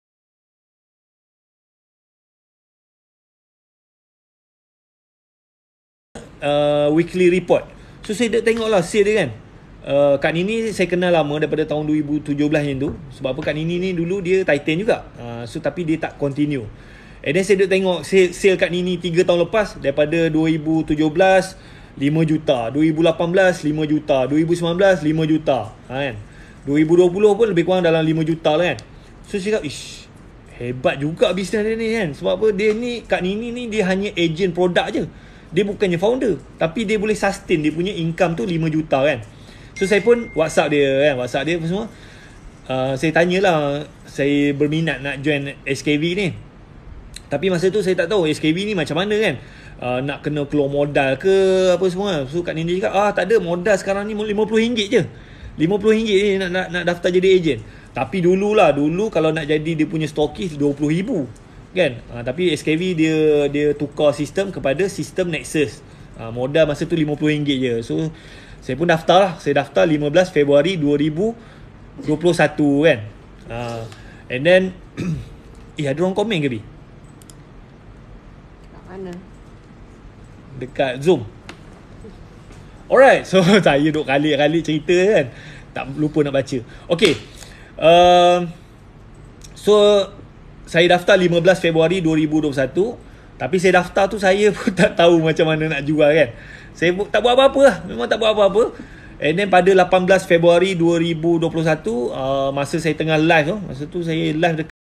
uh, weekly report. So saya dah tengok lah sale dia kan. Uh, Kak Nini saya kenal lama daripada tahun dua ribu tujuh belas yang tu. Sebab apa, Kak Nini ni dulu dia Titan juga. uh, So tapi dia tak continue. And then saya duk tengok sale, sale Kak Nini tiga tahun lepas. Daripada dua ribu tujuh belas lima juta, dua ribu lapan belas lima juta, dua ribu sembilan belas lima juta, ha, kan. Dua ribu dua puluh pun lebih kurang dalam lima juta lah kan. So saya cakap, ish, hebat juga bisnes dia ni kan. Sebab apa, dia ni, Kak Nini ni dia hanya agent produk je. Dia bukannya founder, tapi dia boleh sustain dia punya income tu lima juta kan. So saya pun WhatsApp dia kan, WhatsApp dia apa semua. uh, Saya tanyalah, saya berminat nak join S K V ni. Tapi masa tu saya tak tahu S K V ni macam mana kan. uh, Nak kena keluar modal ke apa semua. So Kak Nini cakap, ah tak ada, modal sekarang ni lima puluh ringgit je. lima puluh ringgit ni nak, nak, nak daftar jadi ejen. Tapi dululah, dulu kalau nak jadi dia punya stokis dua puluh ribu kan. uh, Tapi S K V dia dia tukar sistem kepada sistem Nexus. uh, Modal masa tu lima puluh ringgit je. So saya pun daftar lah. Saya daftar lima belas Februari dua ribu dua puluh satu kan. uh, And then eh ada orang komen ke Bi?
Kat mana?
Dekat Zoom. Alright. So saya duk kali-kali cerita kan, tak lupa nak baca. Okay. uh, So saya daftar lima belas Februari dua ribu dua puluh satu. Tapi saya daftar tu saya pun tak tahu macam mana nak jual kan. Saya tak buat apa-apa lah. Memang tak buat apa-apa. And then pada lapan belas Februari dua ribu dua puluh satu, uh, masa saya tengah live tu, masa tu saya live dekat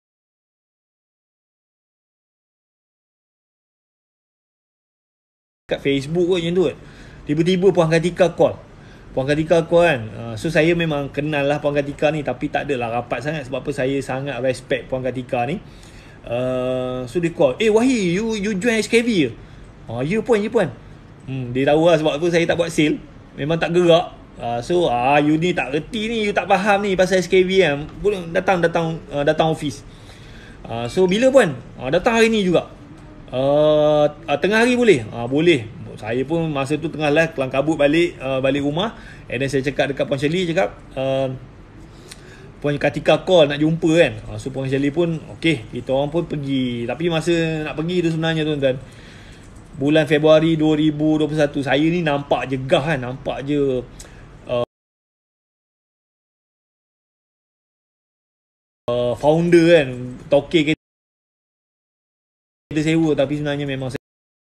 kat Facebook kot macam tu kan. Tiba-tiba Puan Katika call. Puan Katika call kan. uh, So saya memang kenal lah Puan Katika ni, tapi tak adalah rapat sangat. Sebab apa, saya sangat respect Puan Katika ni. uh, So dia call, eh Wahid, you you join S K V ke? Oh ya puan, ya puan. Hmm, dia tahu lah sebab apa saya tak buat sale. Memang tak gerak. uh, So ah you ni tak reti ni, you tak faham ni pasal S K V kan. Boleh datang datang uh, datang office. uh, So bila puan? uh, Datang hari ni juga. uh, uh, Tengah hari boleh? uh, Boleh. Saya pun masa tu tengah live, kelang kabut balik uh, balik rumah. And then saya cakap dekat Puan Shirley, cakap uh, Puan Katika call nak jumpa kan. uh, So Puan Shirley pun okay, kita orang pun pergi. Tapi masa nak pergi tu sebenarnya tuan-tuan, bulan Februari dua ribu dua puluh satu, saya ni nampak je gah kan. Nampak je uh, uh, founder kan, toke kita sewa. Tapi sebenarnya memang saya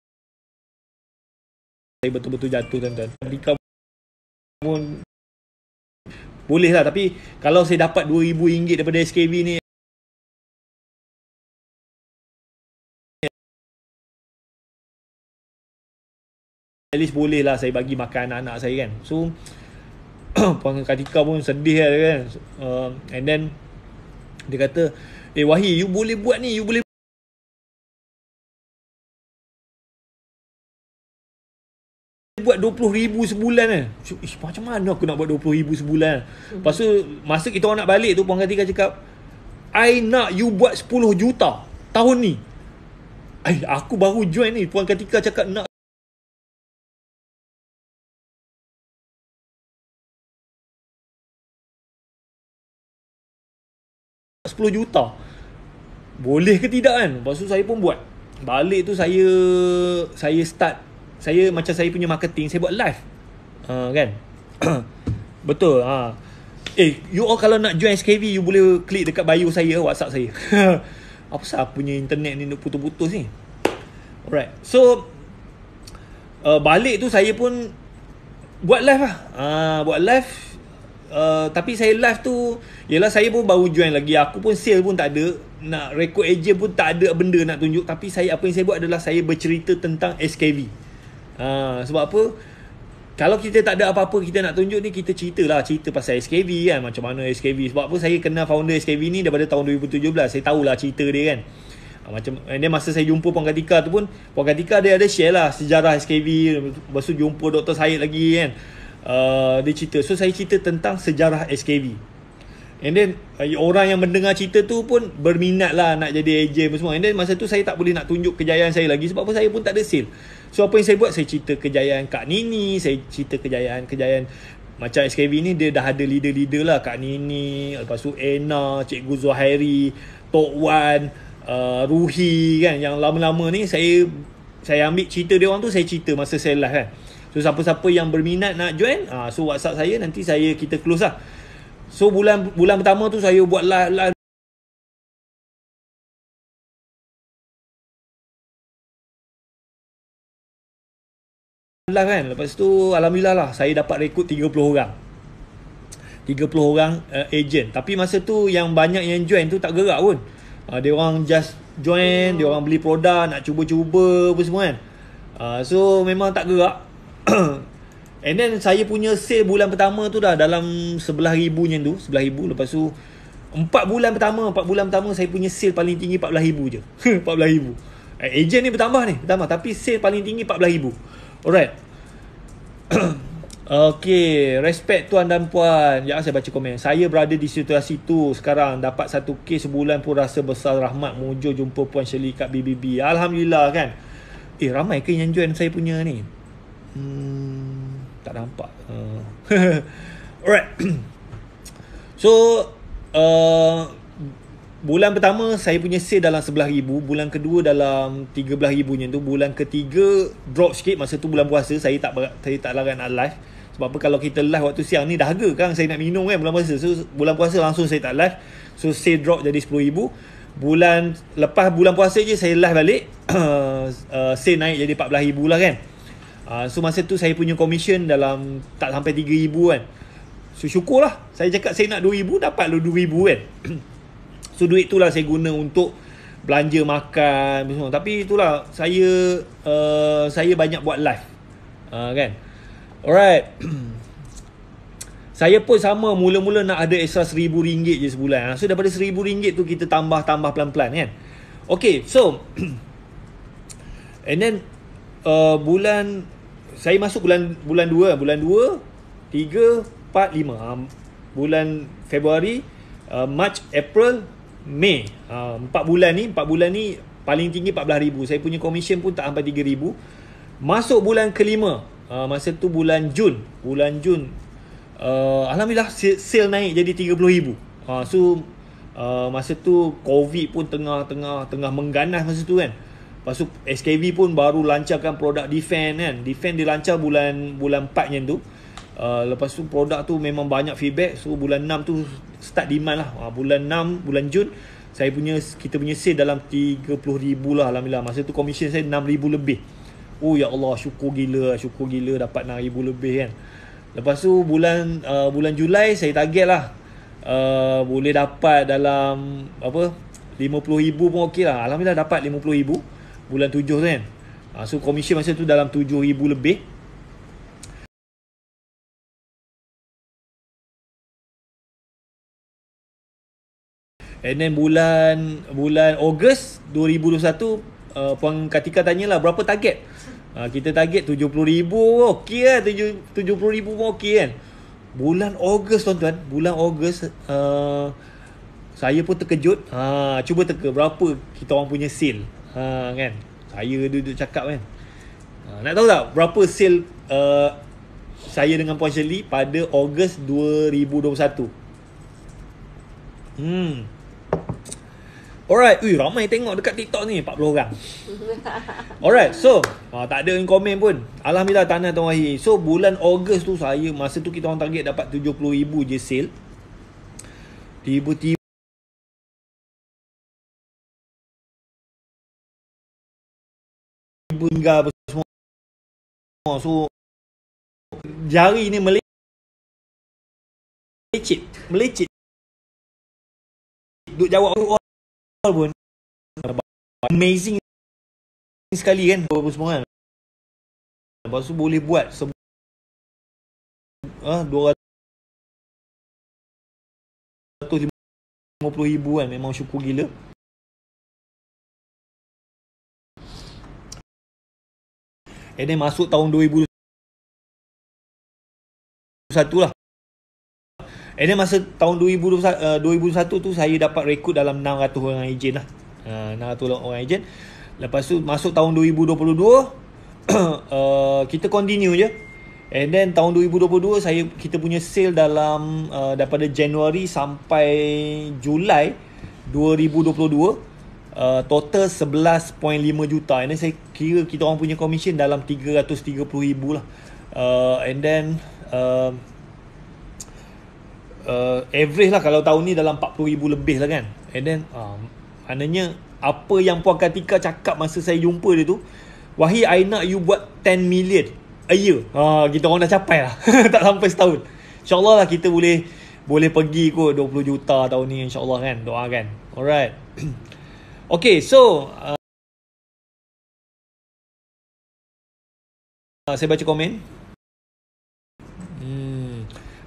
saya betul-betul jatuh tuan-tuan. Katika pun boleh lah. Tapi kalau saya dapat dua ribu ringgit daripada S K V ni, at least boleh lah saya bagi makan anak-anak saya kan. So Puan Katika pun sedih lah kan. uh, And then dia kata, eh Wahid, you boleh buat ni, you boleh buat dua puluh ribu sebulan kan. Ish, macam mana aku nak buat dua puluh ribu sebulan. Lepas tu masa kita orang nak balik tu, Puan Katika cakap, I nak you buat sepuluh juta tahun ni. Ay, aku baru join ni, Puan Katika cakap nak sepuluh juta. Boleh ke tidak kan? Lepas tu saya pun buat. Balik tu saya saya start, saya macam saya punya marketing, saya buat live. uh, Kan. Betul. ha. Eh, you all kalau nak join S K V, you boleh klik dekat bio saya, WhatsApp saya. Apa sah punya internet ni nak putus-putus ni. Alright. So uh, balik tu saya pun buat live lah. uh, Buat live. Uh, tapi saya live tu, yelah saya pun baru join lagi. Aku pun sale pun tak ada. Nak record agent pun tak ada benda nak tunjuk. Tapi saya, apa yang saya buat adalah saya bercerita tentang S K V. uh, Sebab apa, kalau kita tak ada apa-apa kita nak tunjuk ni, kita cerita lah, cerita pasal S K V kan, macam mana S K V. Sebab apa saya kenal founder S K V ni daripada tahun dua ribu tujuh belas. Saya tahulah cerita dia kan. Macam and then masa saya jumpa Puan Katika tu pun, Puan Katika dia ada share lah sejarah S K V. Lepas tu jumpa Doktor Syed lagi kan, uh, dia cerita. So saya cerita tentang sejarah S K V. And then uh, orang yang mendengar cerita tu pun berminat lah nak jadi ejen semua. And then masa tu saya tak boleh nak tunjuk kejayaan saya lagi, sebab apa, saya pun tak ada sale. So apa yang saya buat, saya cerita kejayaan Kak Nini, saya cerita kejayaan-kejayaan macam S K V ni dia dah ada leader-leader lah, Kak Nini, lepas tu Ena, Cikgu Zuhairi, Tok Wan, uh, Ruhi kan, yang lama-lama ni saya saya ambil cerita dia orang tu, saya cerita masa saya live kan. So siapa-siapa yang berminat nak join, uh, so WhatsApp saya, nanti saya kita close lah. So bulan bulan pertama tu saya buat live, live live kan. Lepas tu alhamdulillah lah saya dapat rekrut tiga puluh orang. tiga puluh orang uh, agent. Tapi masa tu yang banyak yang join tu tak gerak pun. Uh, dia orang just join, dia orang beli produk, nak cuba-cuba apa semua kan. Uh, so memang tak gerak. And then saya punya sale bulan pertama tu dah dalam sebelas ribu macam tu, sebelas ribu. Lepas tu empat bulan pertama, empat bulan pertama saya punya sale paling tinggi empat belas ribu je. empat belas ribu. Eh, agent ni bertambah ni, bertambah, tapi sale paling tinggi empat belas ribu. Alright. Okay, respect tuan dan puan. Ya, saya baca komen. Saya berada di situasi tu sekarang. Dapat satu kes sebulan pun rasa besar rahmat. Mujur jumpa Puan Shirley kat B B B. Alhamdulillah kan. Eh, ramai ke yang join saya punya ni? Hmm, tak nampak. Uh. Alright. So, uh, bulan pertama saya punya sale dalam sebelas ribu. Bulan kedua dalam tiga belas ribu macam tu. Bulan ketiga drop sikit. Masa tu bulan puasa. Saya tak saya tak larat nak live. Sebab apa, kalau kita live waktu siang ni dahaga kan saya nak minum kan bulan puasa. So bulan puasa langsung saya tak live. So sale drop jadi sepuluh ribu. Bulan lepas bulan puasa je saya live balik. uh, sale naik jadi empat belas ribu lah kan. uh, So masa tu saya punya commission dalam tak sampai tiga ribu kan. So syukur lah. Saya cakap saya nak dua ribu, dapat lu dua ribu kan. So duit tu lah saya guna untuk belanja makan semua. Tapi itulah saya uh, saya banyak buat live. Uh, kan. Alright. Saya pun sama, mula-mula nak ada extra seribu ringgit je sebulan. So daripada seribu ringgit tu kita tambah-tambah pelan-pelan kan. Okay, so and then uh, bulan saya masuk bulan bulan dua, bulan dua, tiga, empat, lima. Um, bulan Februari, uh, March, April, Mei. Uh, empat bulan ni, empat bulan ni paling tinggi empat belas ribu. Saya punya commission pun tak sampai tiga ribu. Masuk bulan kelima, uh, masa tu bulan Jun. Bulan Jun, uh, alhamdulillah sale naik jadi tiga puluh ribu. Uh, so, uh, masa tu COVID pun tengah-tengah tengah mengganas masa tu kan. Lepas tu S K V pun baru lancarkan produk Defend kan. Defend dilancar bulan bulan empat macam tu. Uh, lepas tu produk tu memang banyak feedback. So bulan enam tu start demand lah. Uh, bulan enam, bulan Jun, saya punya kita punya sale dalam tiga puluh ribu lah alhamdulillah. Masa tu commission saya enam ribu lebih. Oh ya Allah, syukur gila, syukur gila dapat enam ribu lebih kan. Lepas tu bulan uh, bulan Julai saya target lah. Uh, boleh dapat dalam apa lima puluh ribu pun okey lah. Alhamdulillah dapat lima puluh ribu bulan tujuh tu kan. Uh, so commission masa tu dalam tujuh ribu lebih. And then bulan bulan Ogos dua ribu dua puluh satu, uh, Puan Katika tanyalah berapa target. Uh, kita target tujuh puluh ribu. Okey lah, tujuh puluh ribu pun okey kan. Bulan Ogos tuan-tuan, bulan Ogos uh, saya pun terkejut. Ha, cuba teka berapa kita orang punya sale. Ha, kan. Saya duduk cakap kan. Ha, nak tahu tak berapa sale uh, saya dengan Puan Shirley pada Ogos dua ribu dua puluh satu? Hmm. Alright, ui, ramai tengok dekat TikTok ni, empat puluh orang. Alright, so ah, tak ada yang komen pun. Alhamdulillah, tahniah Tuan Wahid. So bulan Ogos tu saya, masa tu kita orang target dapat tujuh puluh ribu je sale. Tiba-tiba hingga apa semua. So jari ni melecet, melecet. Duk jawab pun amazing sekali kan apa semua kan. Lepas tu boleh buat uh, dua ratus lima puluh ribu kan. Memang syukur gila. And then masuk tahun dua ribu satu lah. And then masa tahun dua ribu satu tu saya dapat rekrut dalam enam ratus orang ejen lah. Uh, enam ratus orang ejen. Lepas tu masuk tahun dua ribu dua puluh dua uh, kita continue je. And then tahun dua ribu dua puluh dua saya kita punya sale dalam uh, daripada Januari sampai Julai dua ribu dua puluh dua uh, total sebelas perpuluhan lima juta. And then saya kira kita orang punya commission dalam tiga ratus tiga puluh ribu lah. Uh, and then uh, uh, average lah kalau tahun ni dalam empat puluh ribu lebih lah kan. And then uh, maknanya apa yang Puan Kartika cakap masa saya jumpa dia tu, Wahid, I nak you buat ten million a year. Ha, kita orang dah capai lah. Tak sampai setahun. InsyaAllah lah kita boleh boleh pergi kot dua puluh juta tahun ni, insyaAllah kan. Doakan. Alright. Okay, so uh, saya baca komen. Hmm.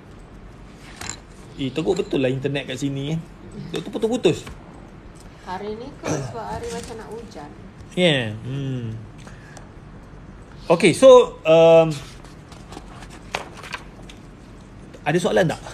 Eh, teruk betul lah internet kat sini eh. Tu putus-putus.
Hari ni kot sebab hari macam nak hujan.
Yeah. Hmm. Okay, so um, ada soalan tak?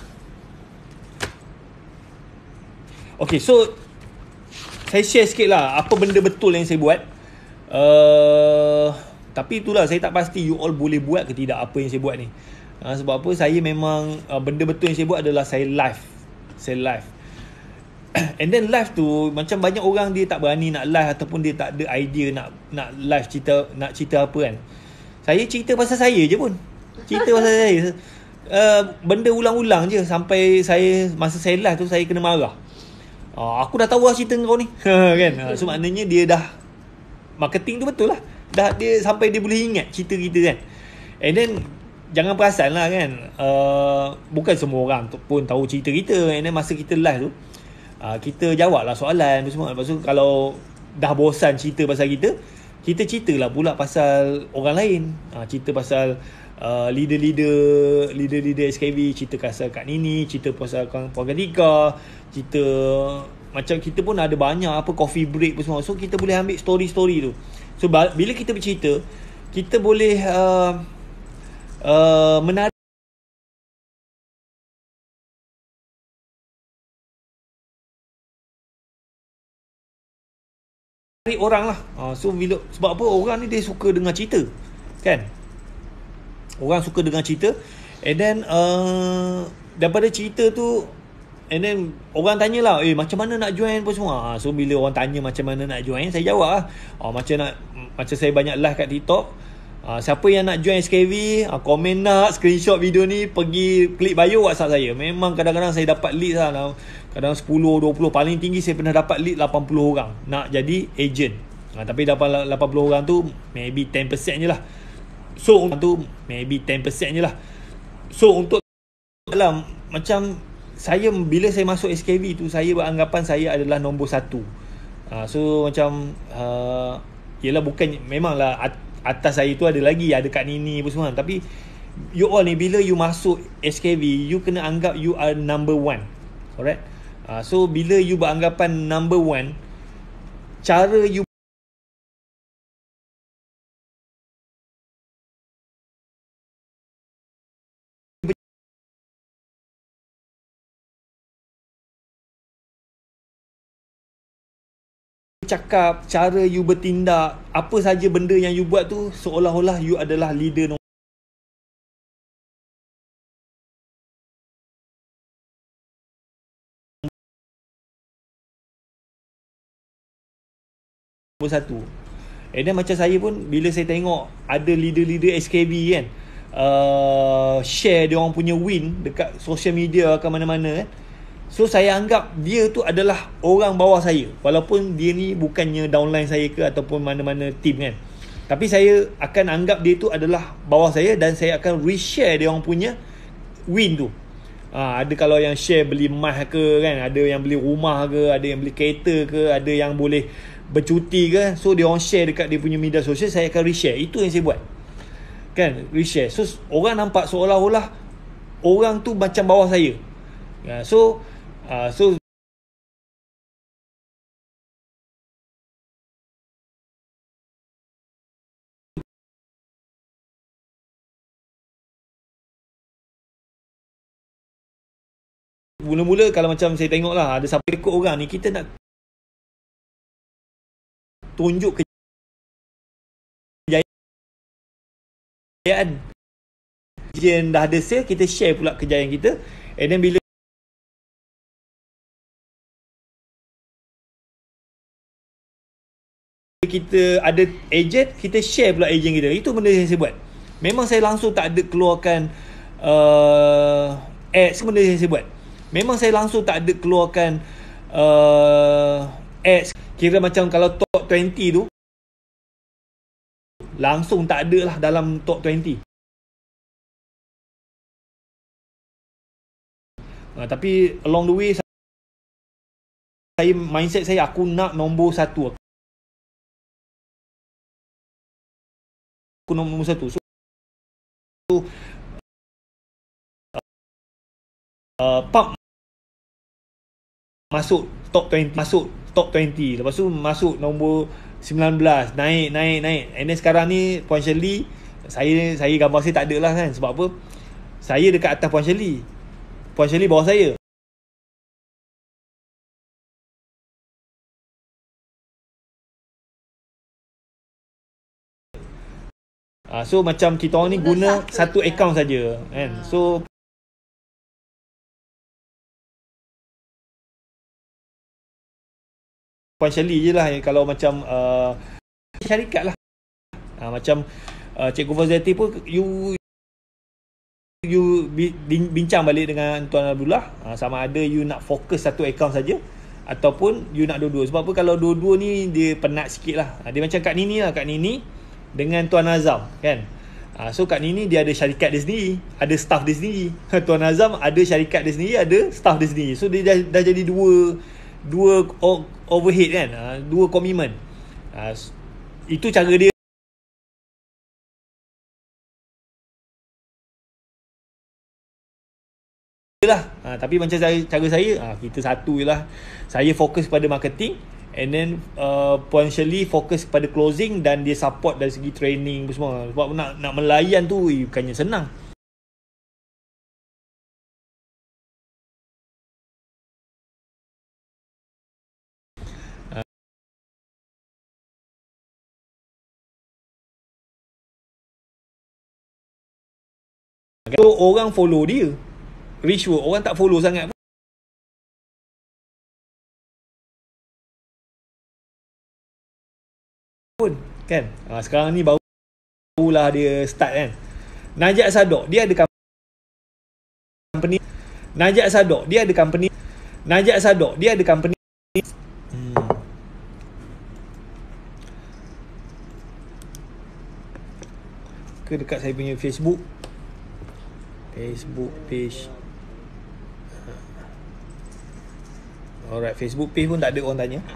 Okay, so saya share sikit lah apa benda betul yang saya buat. Uh, tapi itulah, saya tak pasti you all boleh buat ke tidak apa yang saya buat ni. Uh, sebab apa, saya memang uh, benda betul yang saya buat adalah saya live. Saya live. And then live tu macam banyak orang dia tak berani nak live ataupun dia tak ada idea nak nak live cerita nak cerita apa kan. Saya cerita pasal saya je pun. Cerita pasal saya. Uh, benda ulang-ulang je sampai saya masa saya live tu saya kena marah. Uh, aku dah tahu lah cerita kau ni. Kan? Uh, so maknanya dia dah marketing tu betul lah. Dah dia sampai dia boleh ingat cerita kita kan. And then jangan perasan lah kan. Uh, bukan semua orang pun tahu cerita kita. And then masa kita live tu Uh, kita jawab lah soalan tu semua. Lepas tu kalau dah bosan cerita pasal kita, kita ceritalah pula pasal orang lain. uh, Cerita pasal uh, leader-leader Leader-leader S K V. Cerita pasal Kak Nini, cerita pasal Puan Kartika, cerita macam kita pun ada banyak apa coffee break pun semua. So kita boleh ambil story-story tu. So bila kita bercerita, kita boleh uh, uh, menarik orang lah. uh, So bila, sebab apa, orang ni dia suka dengar cerita kan. Orang suka dengar cerita. And then uh, daripada cerita tu, and then orang tanyalah, eh macam mana nak join apa semua. uh, So bila orang tanya macam mana nak join, saya jawab lah. uh, Macam nak Macam saya banyak live kat TikTok. uh, Siapa yang nak join S K V, uh, komen nak screenshot video ni, pergi klik bio WhatsApp saya. Memang kadang-kadang saya dapat lead lah. Kadang sepuluh, dua puluh. Paling tinggi saya pernah dapat lead lapan puluh orang nak jadi agent. ha, Tapi dapat lapan puluh orang tu maybe ten percent je lah. So orang tu maybe ten percent je lah. So untuk dalam macam saya, bila saya masuk S K V tu, saya beranggapan saya adalah nombor satu. ha, So macam uh, yelah, bukan, memanglah atas saya tu ada lagi, ada Kak Nini apa semua. Tapi you all ni, bila you masuk S K V, you kena anggap you are number one. Alright. Uh, so bila you beranggapan number one, cara you cakap, cara you bertindak, apa saja benda yang you buat tu seolah-olah you adalah leader nombor satu. And then macam saya pun, bila saya tengok ada leader-leader S K V kan, uh, share dia orang punya win dekat social media ke mana-mana kan, so saya anggap dia tu adalah orang bawah saya, walaupun dia ni bukannya downline saya ke ataupun mana-mana team kan. Tapi saya akan anggap dia tu adalah bawah saya, dan saya akan reshare dia orang punya win tu. Ha, ada kalau yang share beli emas ke kan, ada yang beli rumah ke, ada yang beli kereta ke, ada yang boleh bercuti ke. So dia orang share dekat dia punya media sosial, saya akan reshare. Itu yang saya buat kan, reshare. So orang nampak seolah-olah orang tu macam bawah saya. Ya, so uh, so mula-mula kalau macam saya tengok lah, ada siapa ikut orang ni, kita nak tunjuk kejayaan. Yang dah ada sale, kita share pula kejayaan kita. And then bila kita ada agent, kita share pula agent kita. Itu benda yang saya buat. Memang saya langsung tak ada keluarkan uh, ads, benda yang saya buat. Memang saya langsung tak ada keluarkan uh, ads. Kira macam kalau top dua puluh tu, langsung tak ada lah dalam top dua puluh. Uh, tapi along the way, saya mindset saya, aku nak nombor satu. Aku nombor satu. So, uh, pump masuk top dua puluh, masuk top dua puluh. Lepas tu masuk nombor sembilan belas, naik naik naik. And then sekarang ni Puan Shirley, saya saya gambar saya tak ada lah kan. Sebab apa? Saya dekat atas Puan Shirley, Puan Shirley bawah saya. Uh, so macam kita orang ni guna satu account saja kan. So Puan Shirley je lah kalau macam uh, syarikat lah. Uh, macam uh, Cikgu Fazliati pun, you you bincang balik dengan Tuan Abdullah, uh, sama ada you nak fokus satu account saja ataupun you nak dua-dua. Sebab apa, kalau dua-dua ni dia penat sikit lah. Uh, dia macam Kak Nini lah. Kak Nini dengan Tuan Azam kan. Uh, so Kak Nini dia ada syarikat dia sendiri, ada staff dia sendiri. Tuan Azam ada syarikat dia sendiri, ada staff dia sendiri. So dia dah, dah jadi dua dua overhead kan, uh, dua komitmen. Uh, itu cara dia lah. Uh, tapi macam cara, cara saya, uh, kita satu je lah. Saya fokus pada marketing, and then uh, Puan Shirley fokus pada closing, dan dia support dari segi training semua. Sebab nak nak melayan tu eh, bukannya senang. So orang follow dia, reach word. Orang tak follow sangat pun kan. Ha, sekarang ni baru barulah dia start kan. Najat Sadok dia ada company. Najat Sadok dia ada company. Najat Sadok dia ada company. Hmm. Ke dekat saya punya Facebook. Facebook page. Alright, Facebook page pun tak ada orang tanya.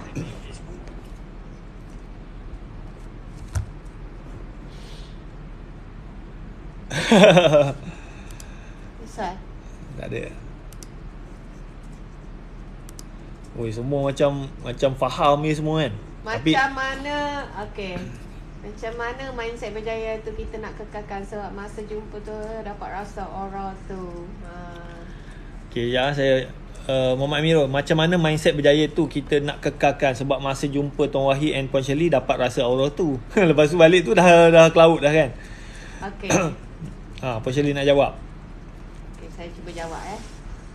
Besar.
Tak ada. Oi, semua macam macam faham ni semua kan.
Macam Tapi, mana, okey. Macam mana mindset berjaya tu kita nak kekalkan, sebab masa jumpa tu dapat rasa aura tu. Ha.
Okey, ya saya uh, Muhammad Amirul, macam mana mindset berjaya tu kita nak kekalkan, sebab masa jumpa Tuan Wahid and Puan Shirley dapat rasa aura tu. Lepas tu balik tu dah dah cloud dah kan.
Okey.
Ha, Puan Shirley nak jawab.
Okey, saya cuba jawab eh.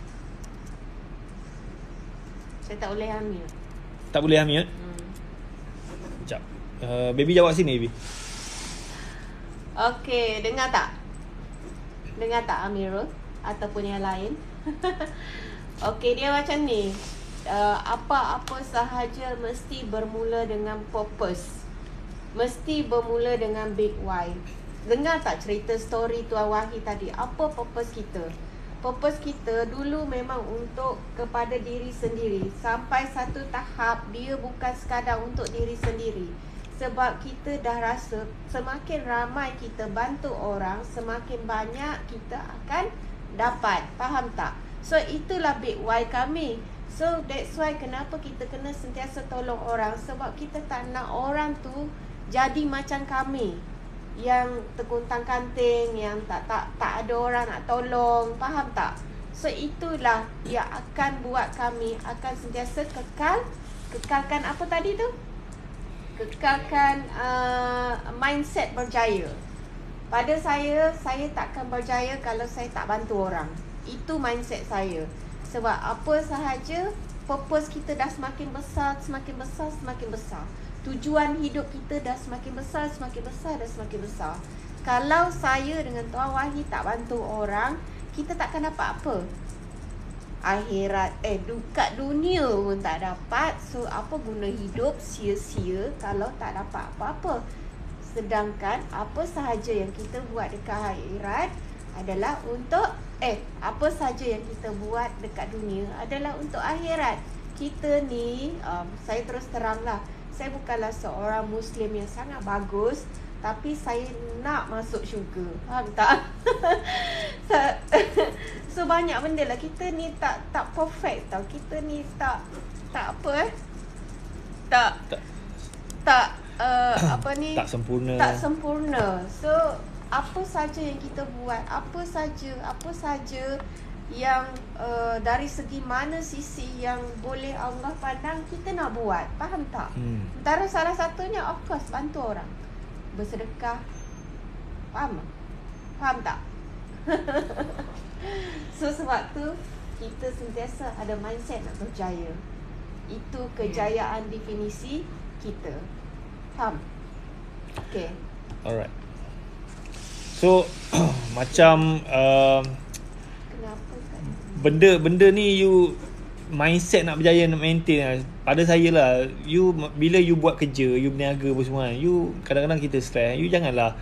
Saya tak boleh hamil.
Tak boleh hamil?
Hmm.
Sekejap. Uh, baby jawab sini, baby.
Okey, dengar tak? Dengar tak Amirul ataupun yang lain? Okey, dia macam ni. Uh, apa-apa sahaja mesti bermula dengan purpose. Mesti bermula dengan big why. Dengar tak cerita story Tuan Wahid tadi? Apa purpose kita? Purpose kita dulu memang untuk kepada diri sendiri. Sampai satu tahap dia bukan sekadar untuk diri sendiri. Sebab kita dah rasa semakin ramai kita bantu orang, semakin banyak kita akan dapat. Faham tak? So itulah big why kami. So that's why kenapa kita kena sentiasa tolong orang, sebab kita tak nak orang tu jadi macam kami yang terkuntang-kanting, yang tak tak tak ada orang nak tolong. Faham tak? So itulah yang akan buat kami akan sentiasa kekal. Kekalkan apa tadi tu? Kekalkan uh, mindset berjaya. Pada saya, saya takkan berjaya kalau saya tak bantu orang. Itu mindset saya. Sebab apa sahaja, purpose kita dah semakin besar, semakin besar, semakin besar. Tujuan hidup kita dah semakin besar, semakin besar, dah semakin besar. Kalau saya dengan Tuan Wahid tak bantu orang, kita takkan dapat apa. Akhirat, eh kat dunia pun tak dapat. So apa guna hidup sia-sia kalau tak dapat apa-apa. Sedangkan apa sahaja yang kita buat dekat akhirat adalah untuk Eh, apa sahaja yang kita buat dekat dunia adalah untuk akhirat. Kita ni, um, saya terus teranglah, saya bukanlah seorang Muslim yang sangat bagus, tapi saya nak masuk syurga. Faham tak? So banyak benda lah. Kita ni tak tak perfect tau. Kita ni tak tak apa eh? Tak tak, tak uh, apa ni?
Tak sempurna.
Tak sempurna. So apa saja yang kita buat, apa saja, apa saja yang uh, dari segi mana sisi yang boleh Allah pandang, kita nak buat. Faham tak? Hmm. Antara salah satunya of course bantu orang, bersedekah. Faham? Faham tak? So sebab tu kita sentiasa ada mindset nak berjaya. Itu kejayaan definisi kita. Faham? Okay.
Alright. So macam uh,
kenapa kan?
Benda-benda ni you mindset nak berjaya, nak maintain lah. Pada saya lah, you bila you buat kerja, you berniaga apa semua, you kadang-kadang kita stress. You janganlah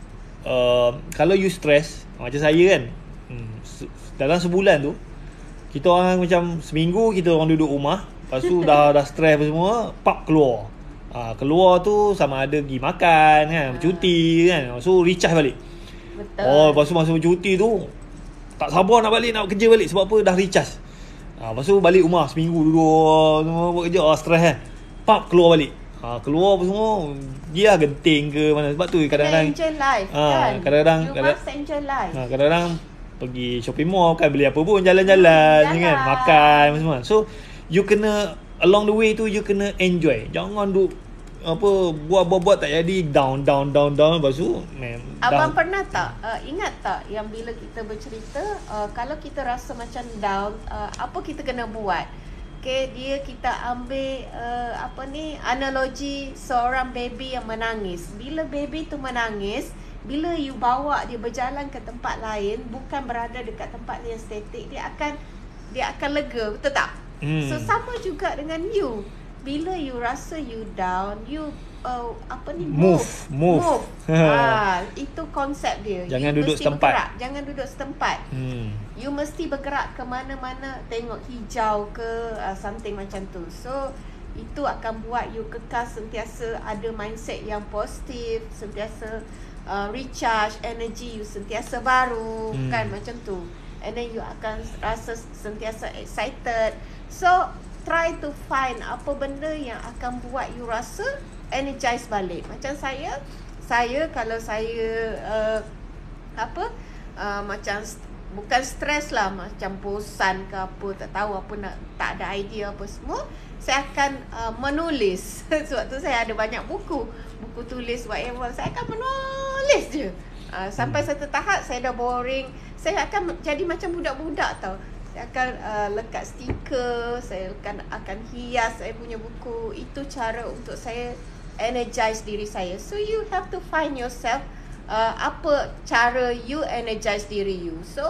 uh, kalau you stress macam saya kan, hmm, dalam sebulan tu kita orang macam seminggu kita orang duduk rumah, lepas tu dah dah stress apa semua, pap keluar. Ha, keluar tu sama ada pergi makan kan, bercuti kan, so recharge balik.
Betul.
Oh, lepas tu masa bercuti tu tak sabar nak balik, nak kerja balik. Sebab apa? Dah recharge. Ha, lepas tu balik rumah seminggu duduk semua buat kerja, oh, stress kan. Pap keluar balik. Ha, keluar apa semua, dia genting ke mana. Sebab tu kadang-kadang
enjoy life
ha,
kan.
Kadang-kadang
You
kadang,
must enjoy life.
ha, kadang-kadang pergi shopping mall kan, beli apa pun, jalan-jalan
hmm,
kan, makan semua. So you kena along the way tu you kena enjoy. Jangan duk apa buat-buat tak jadi, down down down down lepas tu man,
Abang dah. Pernah tak uh, ingat tak yang bila kita bercerita uh, kalau kita rasa macam down, uh, apa kita kena buat? Okay, dia kita ambil uh, apa ni analogi seorang baby yang menangis. Bila baby tu menangis, bila you bawa dia berjalan ke tempat lain, bukan berada dekat tempat yang statik, dia akan dia akan lega, betul tak? Hmm. So sama juga dengan you. Bila you rasa you down, you uh, apa ni
move, move.
move. Ah, itu konsep dia.
Jangan
you
duduk
mesti
setempat.
Bergerak. Jangan duduk setempat.
Hmm.
You mesti bergerak ke mana-mana, tengok hijau ke uh, something macam tu. So itu akan buat you kekal sentiasa ada mindset yang positif, sentiasa uh, recharge energy you sentiasa baru, hmm. kan macam tu. And then you akan rasa sentiasa excited. So try to find apa benda yang akan buat you rasa energize balik. Macam saya, saya kalau saya uh, apa uh, macam bukan stres lah, macam bosan ke apa, tak tahu apa nak, tak ada idea apa semua, saya akan uh, menulis. Sebab tu saya ada banyak buku, buku tulis whatever, saya akan menulis je. Uh, sampai satu tahap saya dah boring, saya akan jadi macam budak-budak tau. Saya akan uh, lekat stiker, saya akan akan hias saya punya buku. Itu cara untuk saya energize diri saya. So you have to find yourself, uh, apa cara you energize diri you. So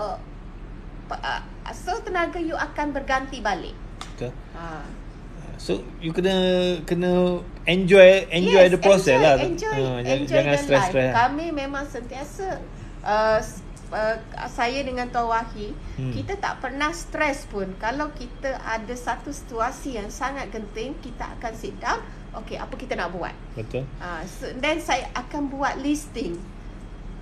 uh, so tenaga you akan berganti balik.
Betul.
Ha.
So you kena kena enjoy enjoy
yes,
the process
enjoy,
lah.
Enjoy,
uh,
enjoy
jangan
the
stress-stress.
life. Kami memang sentiasa uh, Uh, saya dengan Tuan Wahid, hmm. kita tak pernah stres pun. Kalau kita ada satu situasi yang sangat genting, kita akan sit down, okay, apa kita nak buat.
Betul.
uh, so, Then saya akan buat listing.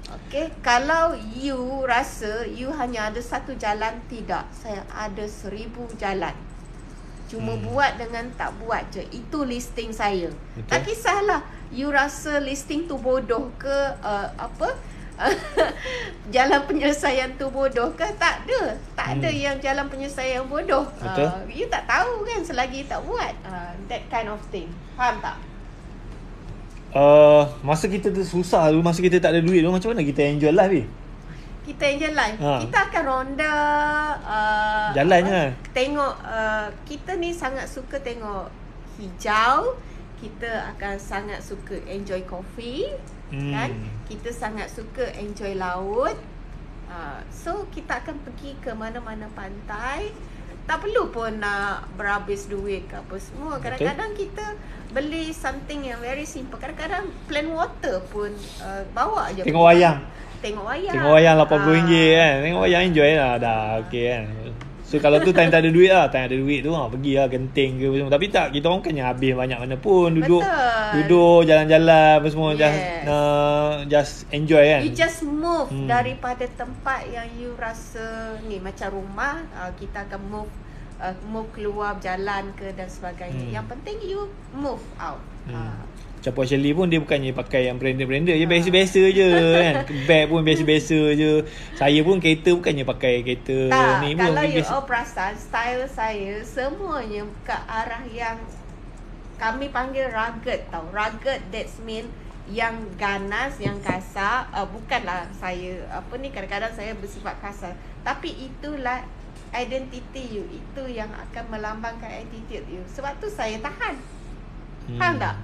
Okay, kalau you rasa you hanya ada satu jalan, tidak. Saya ada seribu jalan. Cuma hmm. buat dengan tak buat je. Itu listing saya. Okay. Tak kisahlah you rasa listing tu bodoh ke, uh, apa jalan penyelesaian tu bodoh ke. Tak ada. Tak hmm. ada yang jalan penyelesaian yang bodoh. Uh, you tak tahu kan selagi you tak buat. Uh, that kind of thing. Faham tak?
Uh, masa kita tu susah tu, masa kita tak ada duit tu, macam mana kita enjoy life ni?
Kita enjoy life. Ha. Kita akan ronda uh,
jalan je kan?
Tengok uh, kita ni sangat suka tengok hijau. Kita akan sangat suka enjoy kopi, hmm. kan? Kita sangat suka enjoy laut. uh, So kita akan pergi ke mana-mana pantai. Tak perlu pun nak berhabis duit ke apa semua. Kadang-kadang okay. kita beli something yang very simple. Kadang-kadang plain water pun uh, bawa je.
Tengok wayang.
Tengok wayang.
Tengok wayang lapan puluh ringgit kan. Tengok wayang enjoy lah. Dah okey kan. So kalau tu time tak ada duit lah. Time ada duit tu ha, pergi lah genting ke apa semua. Tapi tak, kita orang bukannya habis banyak mana pun. Duduk Betul. Duduk jalan-jalan apa semua. Yes. Just, uh, just enjoy kan.
You just move hmm. daripada tempat yang you rasa ni macam rumah. uh, Kita akan move Uh, move keluar jalan ke dan sebagainya. hmm. Yang penting you move out. hmm. uh.
Macam Puan Shirley pun dia bukannya pakai yang branded-branded je, biasa-biasa je kan. Bag pun biasa-biasa je. Saya pun kereta bukannya pakai kereta
tak,
ni pun.
Kalau you all perasan style saya semuanya ke arah yang kami panggil rugged tau. Rugged, that's mean yang ganas, yang kasar. uh, Bukanlah saya apa ni, kadang-kadang saya bersifat kasar, tapi itulah identity you. Itu yang akan melambangkan attitude you. Sebab tu saya tahan. hmm. Faham tak?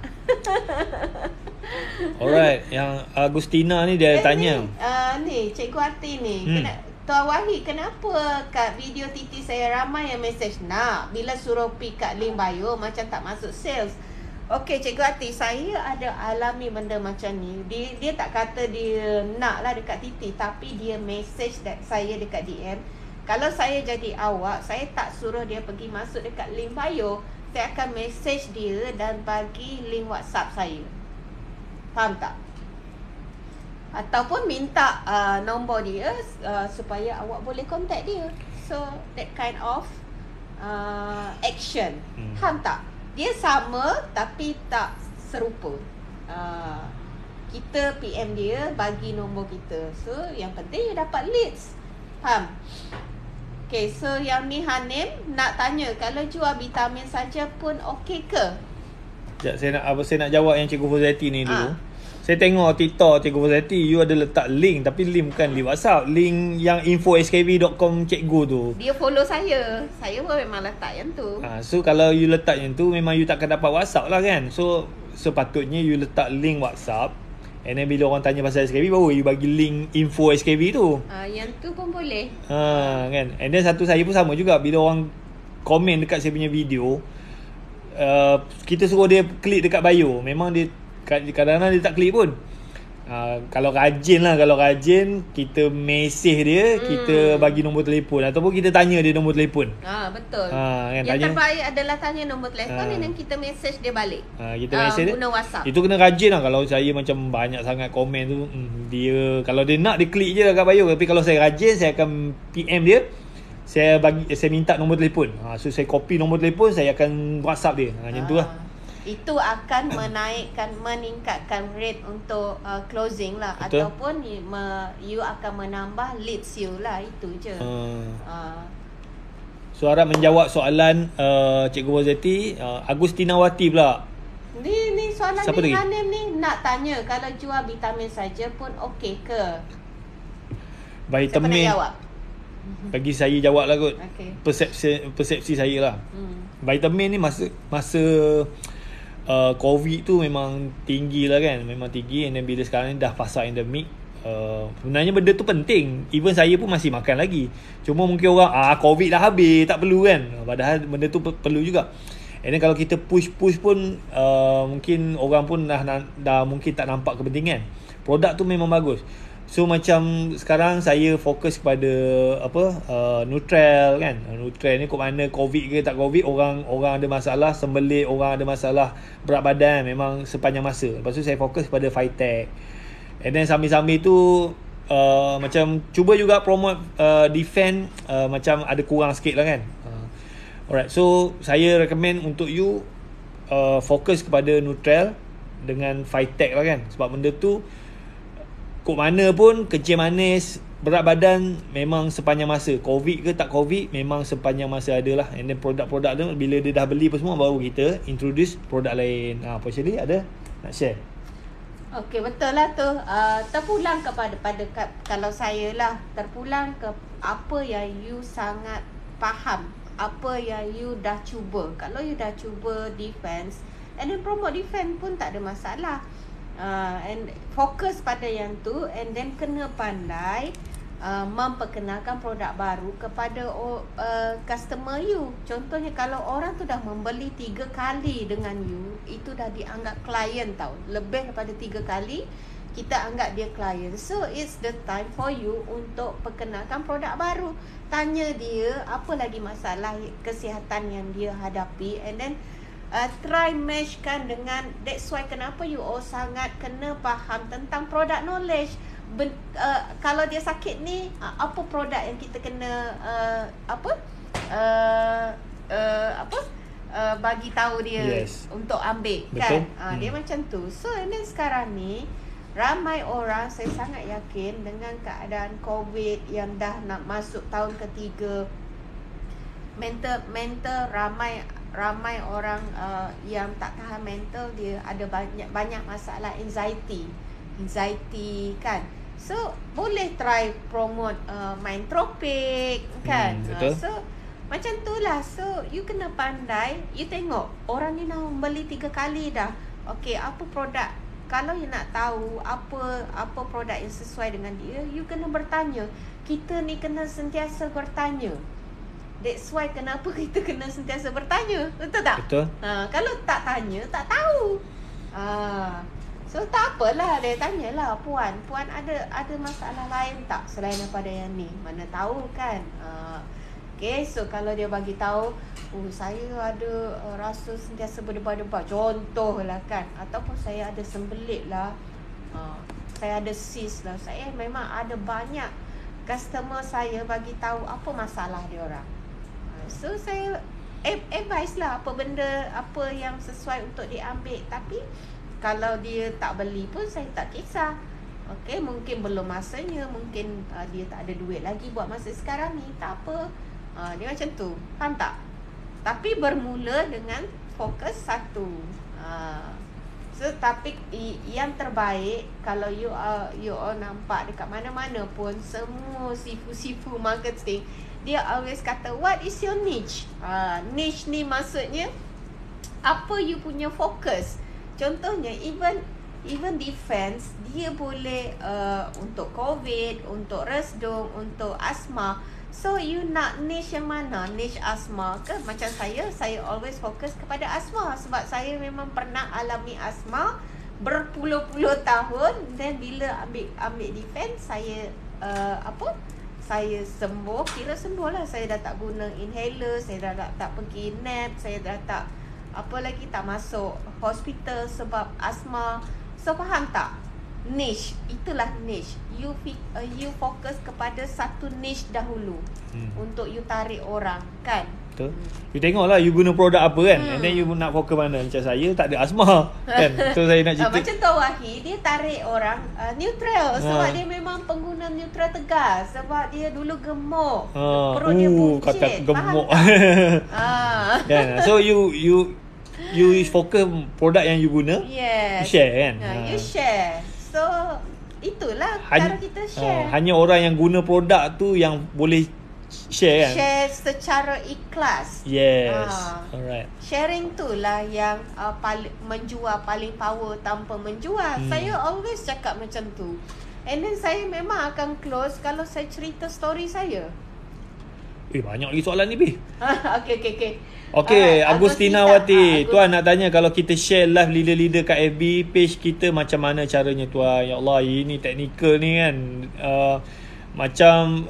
Alright. Yang Agustina ni dia eh, tanya
ni, uh, ni Cikgu Ati ni, hmm. kena, Tuan Wahid, kenapa kat video Titi saya ramai yang message nak, bila suruh pick kat link bio macam tak masuk sales. Okey Cikgu Ati, saya ada alami benda macam ni. Dia, dia tak kata dia nak lah dekat Titi, tapi dia message that saya dekat D M. Kalau saya jadi awak, saya tak suruh dia pergi masuk dekat link bio. Saya akan message dia dan bagi link WhatsApp saya. Faham tak? Ataupun minta uh, nombor dia uh, supaya awak boleh contact dia. So, that kind of uh, action. Hmm. Faham tak? Dia sama tapi tak serupa. Uh, kita P M dia, bagi nombor kita. So, yang penting dia dapat leads. Faham? Okay, so yang ni Hanim nak tanya, kalau jual vitamin saja pun okey ke?
Sekejap, saya nak apa saya nak jawab yang Cikgu Fuzati ni dulu. Ha. Saya tengok TikTok Cikgu Fuzati, you ada letak link, tapi link bukan link WhatsApp, link yang info s k v dot com cikgu tu.
Dia follow saya. Saya pun memang letak yang tu.
Ha, so kalau you letak yang tu, memang you takkan dapat WhatsApp lah kan. So sepatutnya you letak link WhatsApp. And then bila orang tanya pasal S K V, baru you bagi link info S K V tu.
Ah, yang tu pun boleh.
Ha, kan. And then satu saya pun sama juga, bila orang komen dekat saya punya video, uh, kita suruh dia klik dekat bio. Memang dia kadang-kadang dia tak klik pun. Uh, kalau rajin lah, kalau rajin kita mesej dia, hmm. kita bagi nombor telefon ataupun kita tanya dia nombor telefon.
Ah, betul.
Ha, kan,
yang
tanya,
terbaik adalah tanya nombor telefon ha. dan kita mesej dia balik.
Ha, kita mesej
uh, guna WhatsApp.
Itu kena rajin lah. Kalau saya macam banyak sangat komen tu, hmm, dia kalau dia nak dia klik je lah kat bio. Tapi kalau saya rajin, saya akan P M dia. Saya bagi saya minta nombor telefon. Ha, so saya copy nombor telefon, saya akan WhatsApp dia. Ha, macam ha. tu lah.
Itu akan menaikkan, meningkatkan rate untuk uh, closing lah. Betul. Ataupun you, me, you akan menambah leads you lah. Itu je. Hmm. Uh.
So harap menjawab soalan uh, Cikgu Wazati. uh, Agustina Wati pula.
Ni, ni soalan
Siapa
ni Hanim ni nak tanya, kalau jual vitamin saja pun okey ke?
Vitamin.
Siapa nak jawab?
Bagi saya jawab lah kot.
Okay.
Persepsi, persepsi saya lah.
Hmm.
Vitamin ni masa masa Uh, COVID tu memang tinggi lah kan. Memang tinggi. And then bila sekarang ni dah fasa endemik, uh, sebenarnya benda tu penting. Even saya pun masih makan lagi. Cuma mungkin orang, ah COVID dah habis, tak perlu kan. Padahal benda tu perlu juga. And then kalau kita push-push pun, uh, mungkin orang pun dah, dah, dah mungkin tak nampak kepentingan. Produk tu memang bagus. So macam sekarang saya fokus kepada apa uh, Nutrel kan. Nutrel ni kok mana COVID ke tak COVID, orang orang ada masalah sembelit, orang ada masalah berat badan memang sepanjang masa. Lepas tu saya fokus kepada Phytech. And then sambil-sambil tu uh, macam cuba juga promote uh, defend uh, macam ada kurang sikit lah kan. uh, Alright, so saya recommend untuk you uh, fokus kepada neutral dengan Fitech lah kan. Sebab benda tu kok mana pun, kencing manis, berat badan memang sepanjang masa. Covid ke tak Covid, memang sepanjang masa ada lah. And then produk-produk tu bila dia dah beli apa semua, baru kita introduce produk lain. Ha, Puan Shirley ada nak share?
Okey, betul lah tu. Uh, terpulang kepada pada kalau saya lah, terpulang ke apa yang you sangat faham, apa yang you dah cuba. Kalau you dah cuba defense, and then promote defense pun tak ada masalah. Uh, and fokus pada yang tu, and then kena pandai uh, memperkenalkan produk baru kepada uh, customer you. Contohnya kalau orang tu dah membeli tiga kali dengan you, itu dah dianggap klien tau. Lebih daripada tiga kali, kita anggap dia klien. So it's the time for you untuk perkenalkan produk baru. Tanya dia apa lagi masalah kesihatan yang dia hadapi, and then Uh, try matchkan dengan, that's why kenapa you all sangat kena faham tentang product knowledge. Ben, uh, kalau dia sakit ni, uh, apa produk yang kita kena uh, apa uh, uh, apa uh, bagi tahu dia
Yes.
untuk ambil.
Betul.
Kan uh,
hmm.
dia macam tu. So and then sekarang ni ramai orang, saya sangat yakin dengan keadaan COVID yang dah nak masuk tahun ketiga, mental mental ramai ramai orang uh, yang tak tahan mental, dia ada banyak banyak masalah anxiety anxiety kan. So boleh try promote uh, Mindtropic kan.
hmm, Betul.
Uh, so macam tu lah. So you kena pandai, you tengok orang ni dah membeli tiga kali dah. Okay, apa produk, kalau you nak tahu apa apa produk yang sesuai dengan dia, you kena bertanya. Kita ni kena sentiasa bertanya. That's why kenapa kita kena sentiasa bertanya. Betul tak?
Betul.
Ha, kalau tak tanya, tak tahu. Ha, so tak apalah, dia tanyalah, puan, puan ada ada masalah lain tak selain daripada yang ni? Mana tahu kan. Ha, okay, so kalau dia bagi tahu, oh saya ada uh, rasa sentiasa berdebar-debar, contohlah kan, ataupun saya ada sembelit lah, ha, saya ada cyst lah. Saya memang ada banyak customer saya bagi tahu apa masalah dia orang. So saya advice lah apa benda, apa yang sesuai untuk diambil. Tapi kalau dia tak beli pun saya tak kisah. Okay, mungkin belum masanya, mungkin uh, dia tak ada duit lagi buat masa sekarang ni, tak apa. uh, Dia macam tu, faham tak? Tapi bermula dengan fokus satu. uh, So tapi yang terbaik, kalau you uh, you all nampak dekat mana-mana pun, semua sifu-sifu marketing, dia always kata, what is your niche? Uh, niche ni maksudnya apa you punya fokus. Contohnya even even defense, dia boleh uh, untuk COVID, untuk resdung, untuk asma. So you nak niche yang mana? Niche asma ke? Macam saya, saya always fokus kepada asma. Sebab saya memang pernah alami asma berpuluh-puluh tahun. Dan bila ambil ambil defense, saya uh, apa? Saya sembuh, kira sembuh lah. Saya dah tak guna inhaler, saya dah tak, tak pergi nap, saya dah tak, apa lagi, tak masuk hospital sebab asma. So faham tak? Niche, itulah niche. You uh, you fokus kepada satu niche dahulu, hmm. untuk you tarik orang, kan?
Betul. You tengok lah, you guna produk apa kan, hmm. and then you nak fokus mana. Macam saya tak ada asma kan. So saya nak cerita,
uh, macam Tok Wahid, dia tarik orang uh, neutral. Sebab
ha.
dia memang pengguna neutral tegas. Sebab dia dulu gemuk,
ha.
perut dia
uh,
buncit.
kata gemuk.
ah.
Kan? So you you you fokus produk yang you guna,
yes.
you share kan.
Ha,
ha.
You share. So itulah
Hany,
cara kita share.
ha, Hanya orang yang guna produk tu yang boleh share kan.
Share secara ikhlas.
Yes.
ha.
Alright.
Sharing tu lah yang uh, paling menjual, paling power tanpa menjual. hmm. Saya always cakap macam tu. And then saya memang akan close kalau saya cerita story saya.
Eh, banyak lagi soalan ni, Bi.
Okay, okay, okay.
Okey,
Alright,
Agustina
Agustina,
Wati.
uh, Agust-
Tuan nak tanya, kalau kita share live leader-leader kat F B page kita, macam mana caranya, Tuan? Ya Allah, ini teknikal ni kan. Uh, macam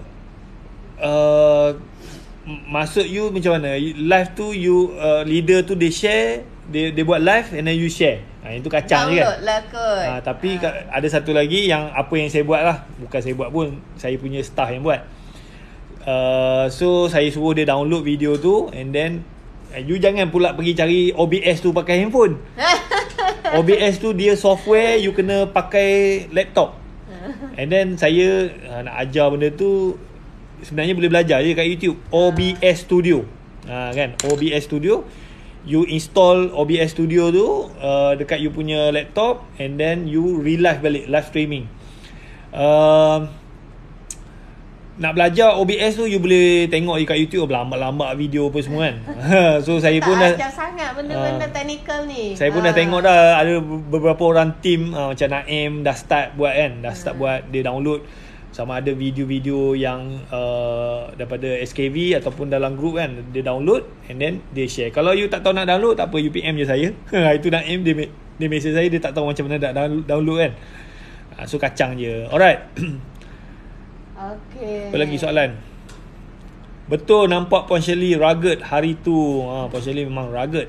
uh, maksud you macam mana? Live tu you uh, leader tu dia share, dia dia buat live and then you share. Ha, itu kacang je kan.
Download lah kot.
Ha, tapi
ha.
ada satu lagi yang apa yang saya buat lah. Bukan saya buat pun, saya punya staff yang buat. Uh, so saya suruh dia download video tu, and then uh, you jangan pula pergi cari O B S tu pakai handphone. O B S tu dia software, you kena pakai laptop. And then saya uh, nak ajar benda tu, sebenarnya boleh belajar je kat YouTube. O B S Studio. Ha, kan, O B S Studio. You install O B S Studio tu uh, dekat you punya laptop, and then you relive balik, live streaming. Uh, nak belajar O B S tu, you boleh tengok je kat YouTube, lambat-lambat video apa semua kan. So saya
tak
pun dah
ajar sangat benda-benda uh, technical ni.
Saya pun
ha.
dah tengok dah, ada beberapa orang team uh, macam Naim dah start buat kan, dah start hmm. buat, dia download sama ada video-video yang uh, daripada S K V ataupun dalam group kan, dia download and then dia share. Kalau you tak tahu nak download, tak apa, you P M je saya. Itu Naim, dia dia message saya, dia tak tahu macam mana nak download kan. uh, So kacang je. Alright.
Okay.
Apa lagi soalan? Betul nampak Puan Shirley rugged hari tu. Ha, Puan Shirley memang rugged.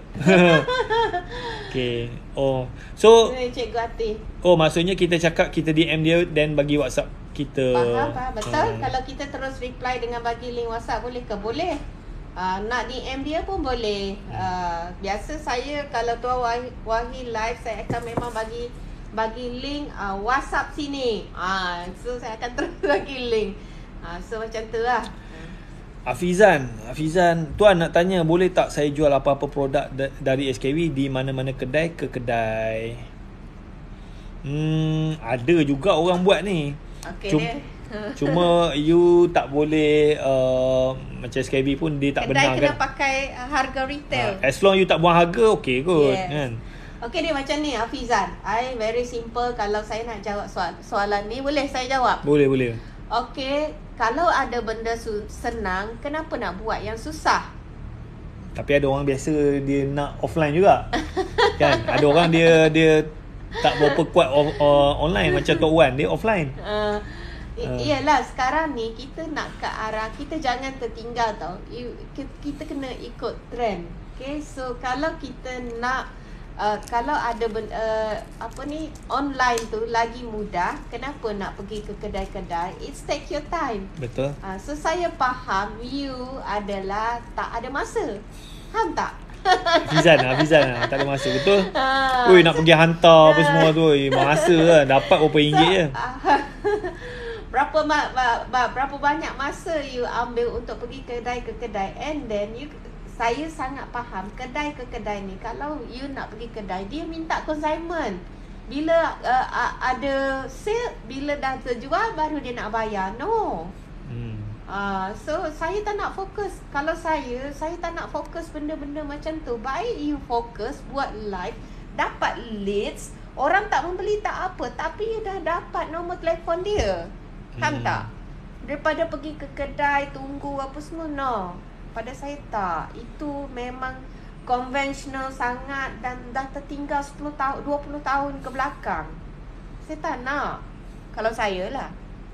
Okay. Oh, so
Cikgu Ati.
Oh, maksudnya kita cakap, kita D M dia dan bagi WhatsApp kita.
Faham, faham. Betul.
Hmm.
Kalau kita terus reply dengan bagi link WhatsApp, boleh ke? Boleh. Uh, nak D M dia pun boleh. Uh, biasa saya kalau Tuan Wahi, Wahi live, saya akan memang bagi bagi link uh, WhatsApp sini. Ah, uh, so saya akan terus bagi link. Ah, uh, so macam tu lah.
Hafizan, Hafizan, Tuan nak tanya, boleh tak saya jual apa-apa produk da- dari S K V di mana-mana kedai ke kedai? Hmm, ada juga orang buat ni.
Okay,
Cuma, cuma you tak boleh uh, macam S K V pun dia tak
kedai
benar kan.
Kedai kena pakai uh, harga retail.
Uh, as long you tak buang harga, okay kot.
Yes.
Kan?
Okay, dia macam ni Hafizan. I very simple. Kalau saya nak jawab soal, soalan ni, boleh saya jawab?
Boleh, boleh.
Okay, kalau ada benda su- senang, kenapa nak buat yang susah?
Tapi ada orang biasa dia nak offline juga. Kan? Ada orang dia dia tak berapa kuat o- o- online macam Tok Wan, dia offline.
Uh, uh. Iyalah, sekarang ni kita nak ke arah, kita jangan tertinggal tau. You, kita kena ikut trend. Okay, so kalau kita nak Uh, kalau ada ben, uh, apa ni online tu lagi mudah, kenapa nak pergi ke kedai-kedai? It's take your time.
Betul.
Uh, so saya faham you adalah tak ada masa. Faham tak?
Hafizan lah, Hafizan lah, tak ada masa. Betul.
Uh,
Ui, nak pergi hantar apa semua tu, ui, masa lah, dapat berapa ringgit je.
Uh, berapa ma- ba- ba- berapa banyak masa you ambil untuk pergi kedai ke kedai, and then you, saya sangat faham kedai ke kedai ni, kalau you nak pergi kedai, dia minta consignment. Bila uh, uh, ada sale, bila dah terjual baru dia nak bayar. No. Hmm. Uh, so saya tak nak fokus. Kalau saya, saya tak nak fokus benda-benda macam tu. Baik you fokus buat live, dapat leads, orang tak membeli tak apa, tapi you dah dapat nombor telefon dia. Faham hmm. tak? Daripada pergi ke kedai, tunggu apa semua, no. Pada saya tak. Itu memang konvensional sangat dan dah tertinggal sepuluh tahun, dua puluh tahun ke belakang. Saya tak nak. Kalau saya lah.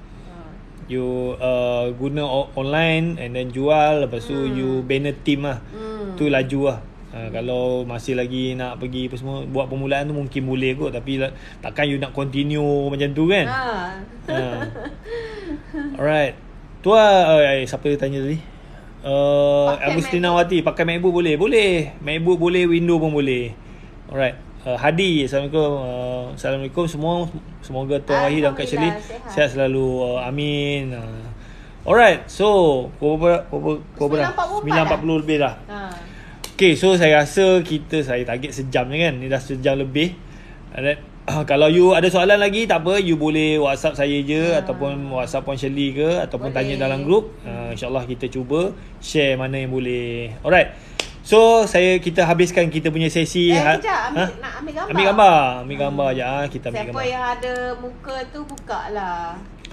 You uh, guna o- online and then jual, lepas tu hmm. you banner team lah. Hmm. Tu laju lah. Uh, kalau masih lagi nak pergi apa semua, buat permulaan tu mungkin boleh kot, tapi takkan you nak continue macam tu kan. Ha. uh. Alright. Tu lah, uh, siapa yang tanya tadi? Uh, Agustinawati, pakai MacBook boleh? Boleh. MacBook boleh, Windows pun boleh. Alright. Uh, Hadi, Assalamualaikum. Uh, Assalamualaikum semua. Semoga Tuan Wahid dan Kak Shirley sihat selalu. Uh, amin. Uh, alright. So, pukul berapa? sembilan empat puluh lebih dah. Ha. Okay, so saya rasa kita, saya target sejam je kan. Ni dah sejam lebih. Alright. Kalau you ada soalan lagi, tak apa, you boleh WhatsApp saya je, ha. ataupun WhatsApp Puan Shirley ke, ataupun boleh tanya dalam grup. uh, InsyaAllah kita cuba share mana yang boleh. Alright. So saya kita habiskan kita punya sesi.
Eh kejap, ambil, ha? nak ambil gambar.
Ambil gambar, ambil gambar hmm. je ha. Kita ambil
Siapa
gambar.
yang ada muka tu buka lah.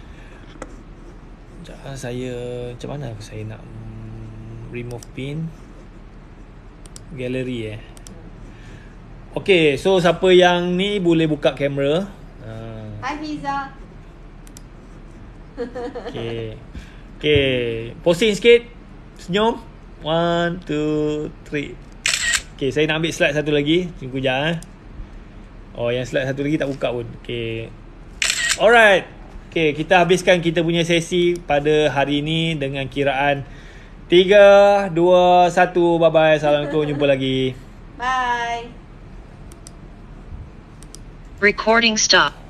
Sekejap, saya macam mana saya nak mm, remove pin gallery eh. Okay, so siapa yang ni boleh buka kamera. uh.
Hai Fiza.
Okay. Okay, posting sikit. Senyum. One, two, three. Okay, saya nak ambil slide satu lagi. Tunggu sekejap eh. Oh, yang slide satu lagi tak buka pun. Okay. Alright. Okay, kita habiskan kita punya sesi pada hari ini dengan kiraan tiga, dua, satu. Bye-bye. Assalamualaikum. Jumpa lagi.
Bye.
Recording stop.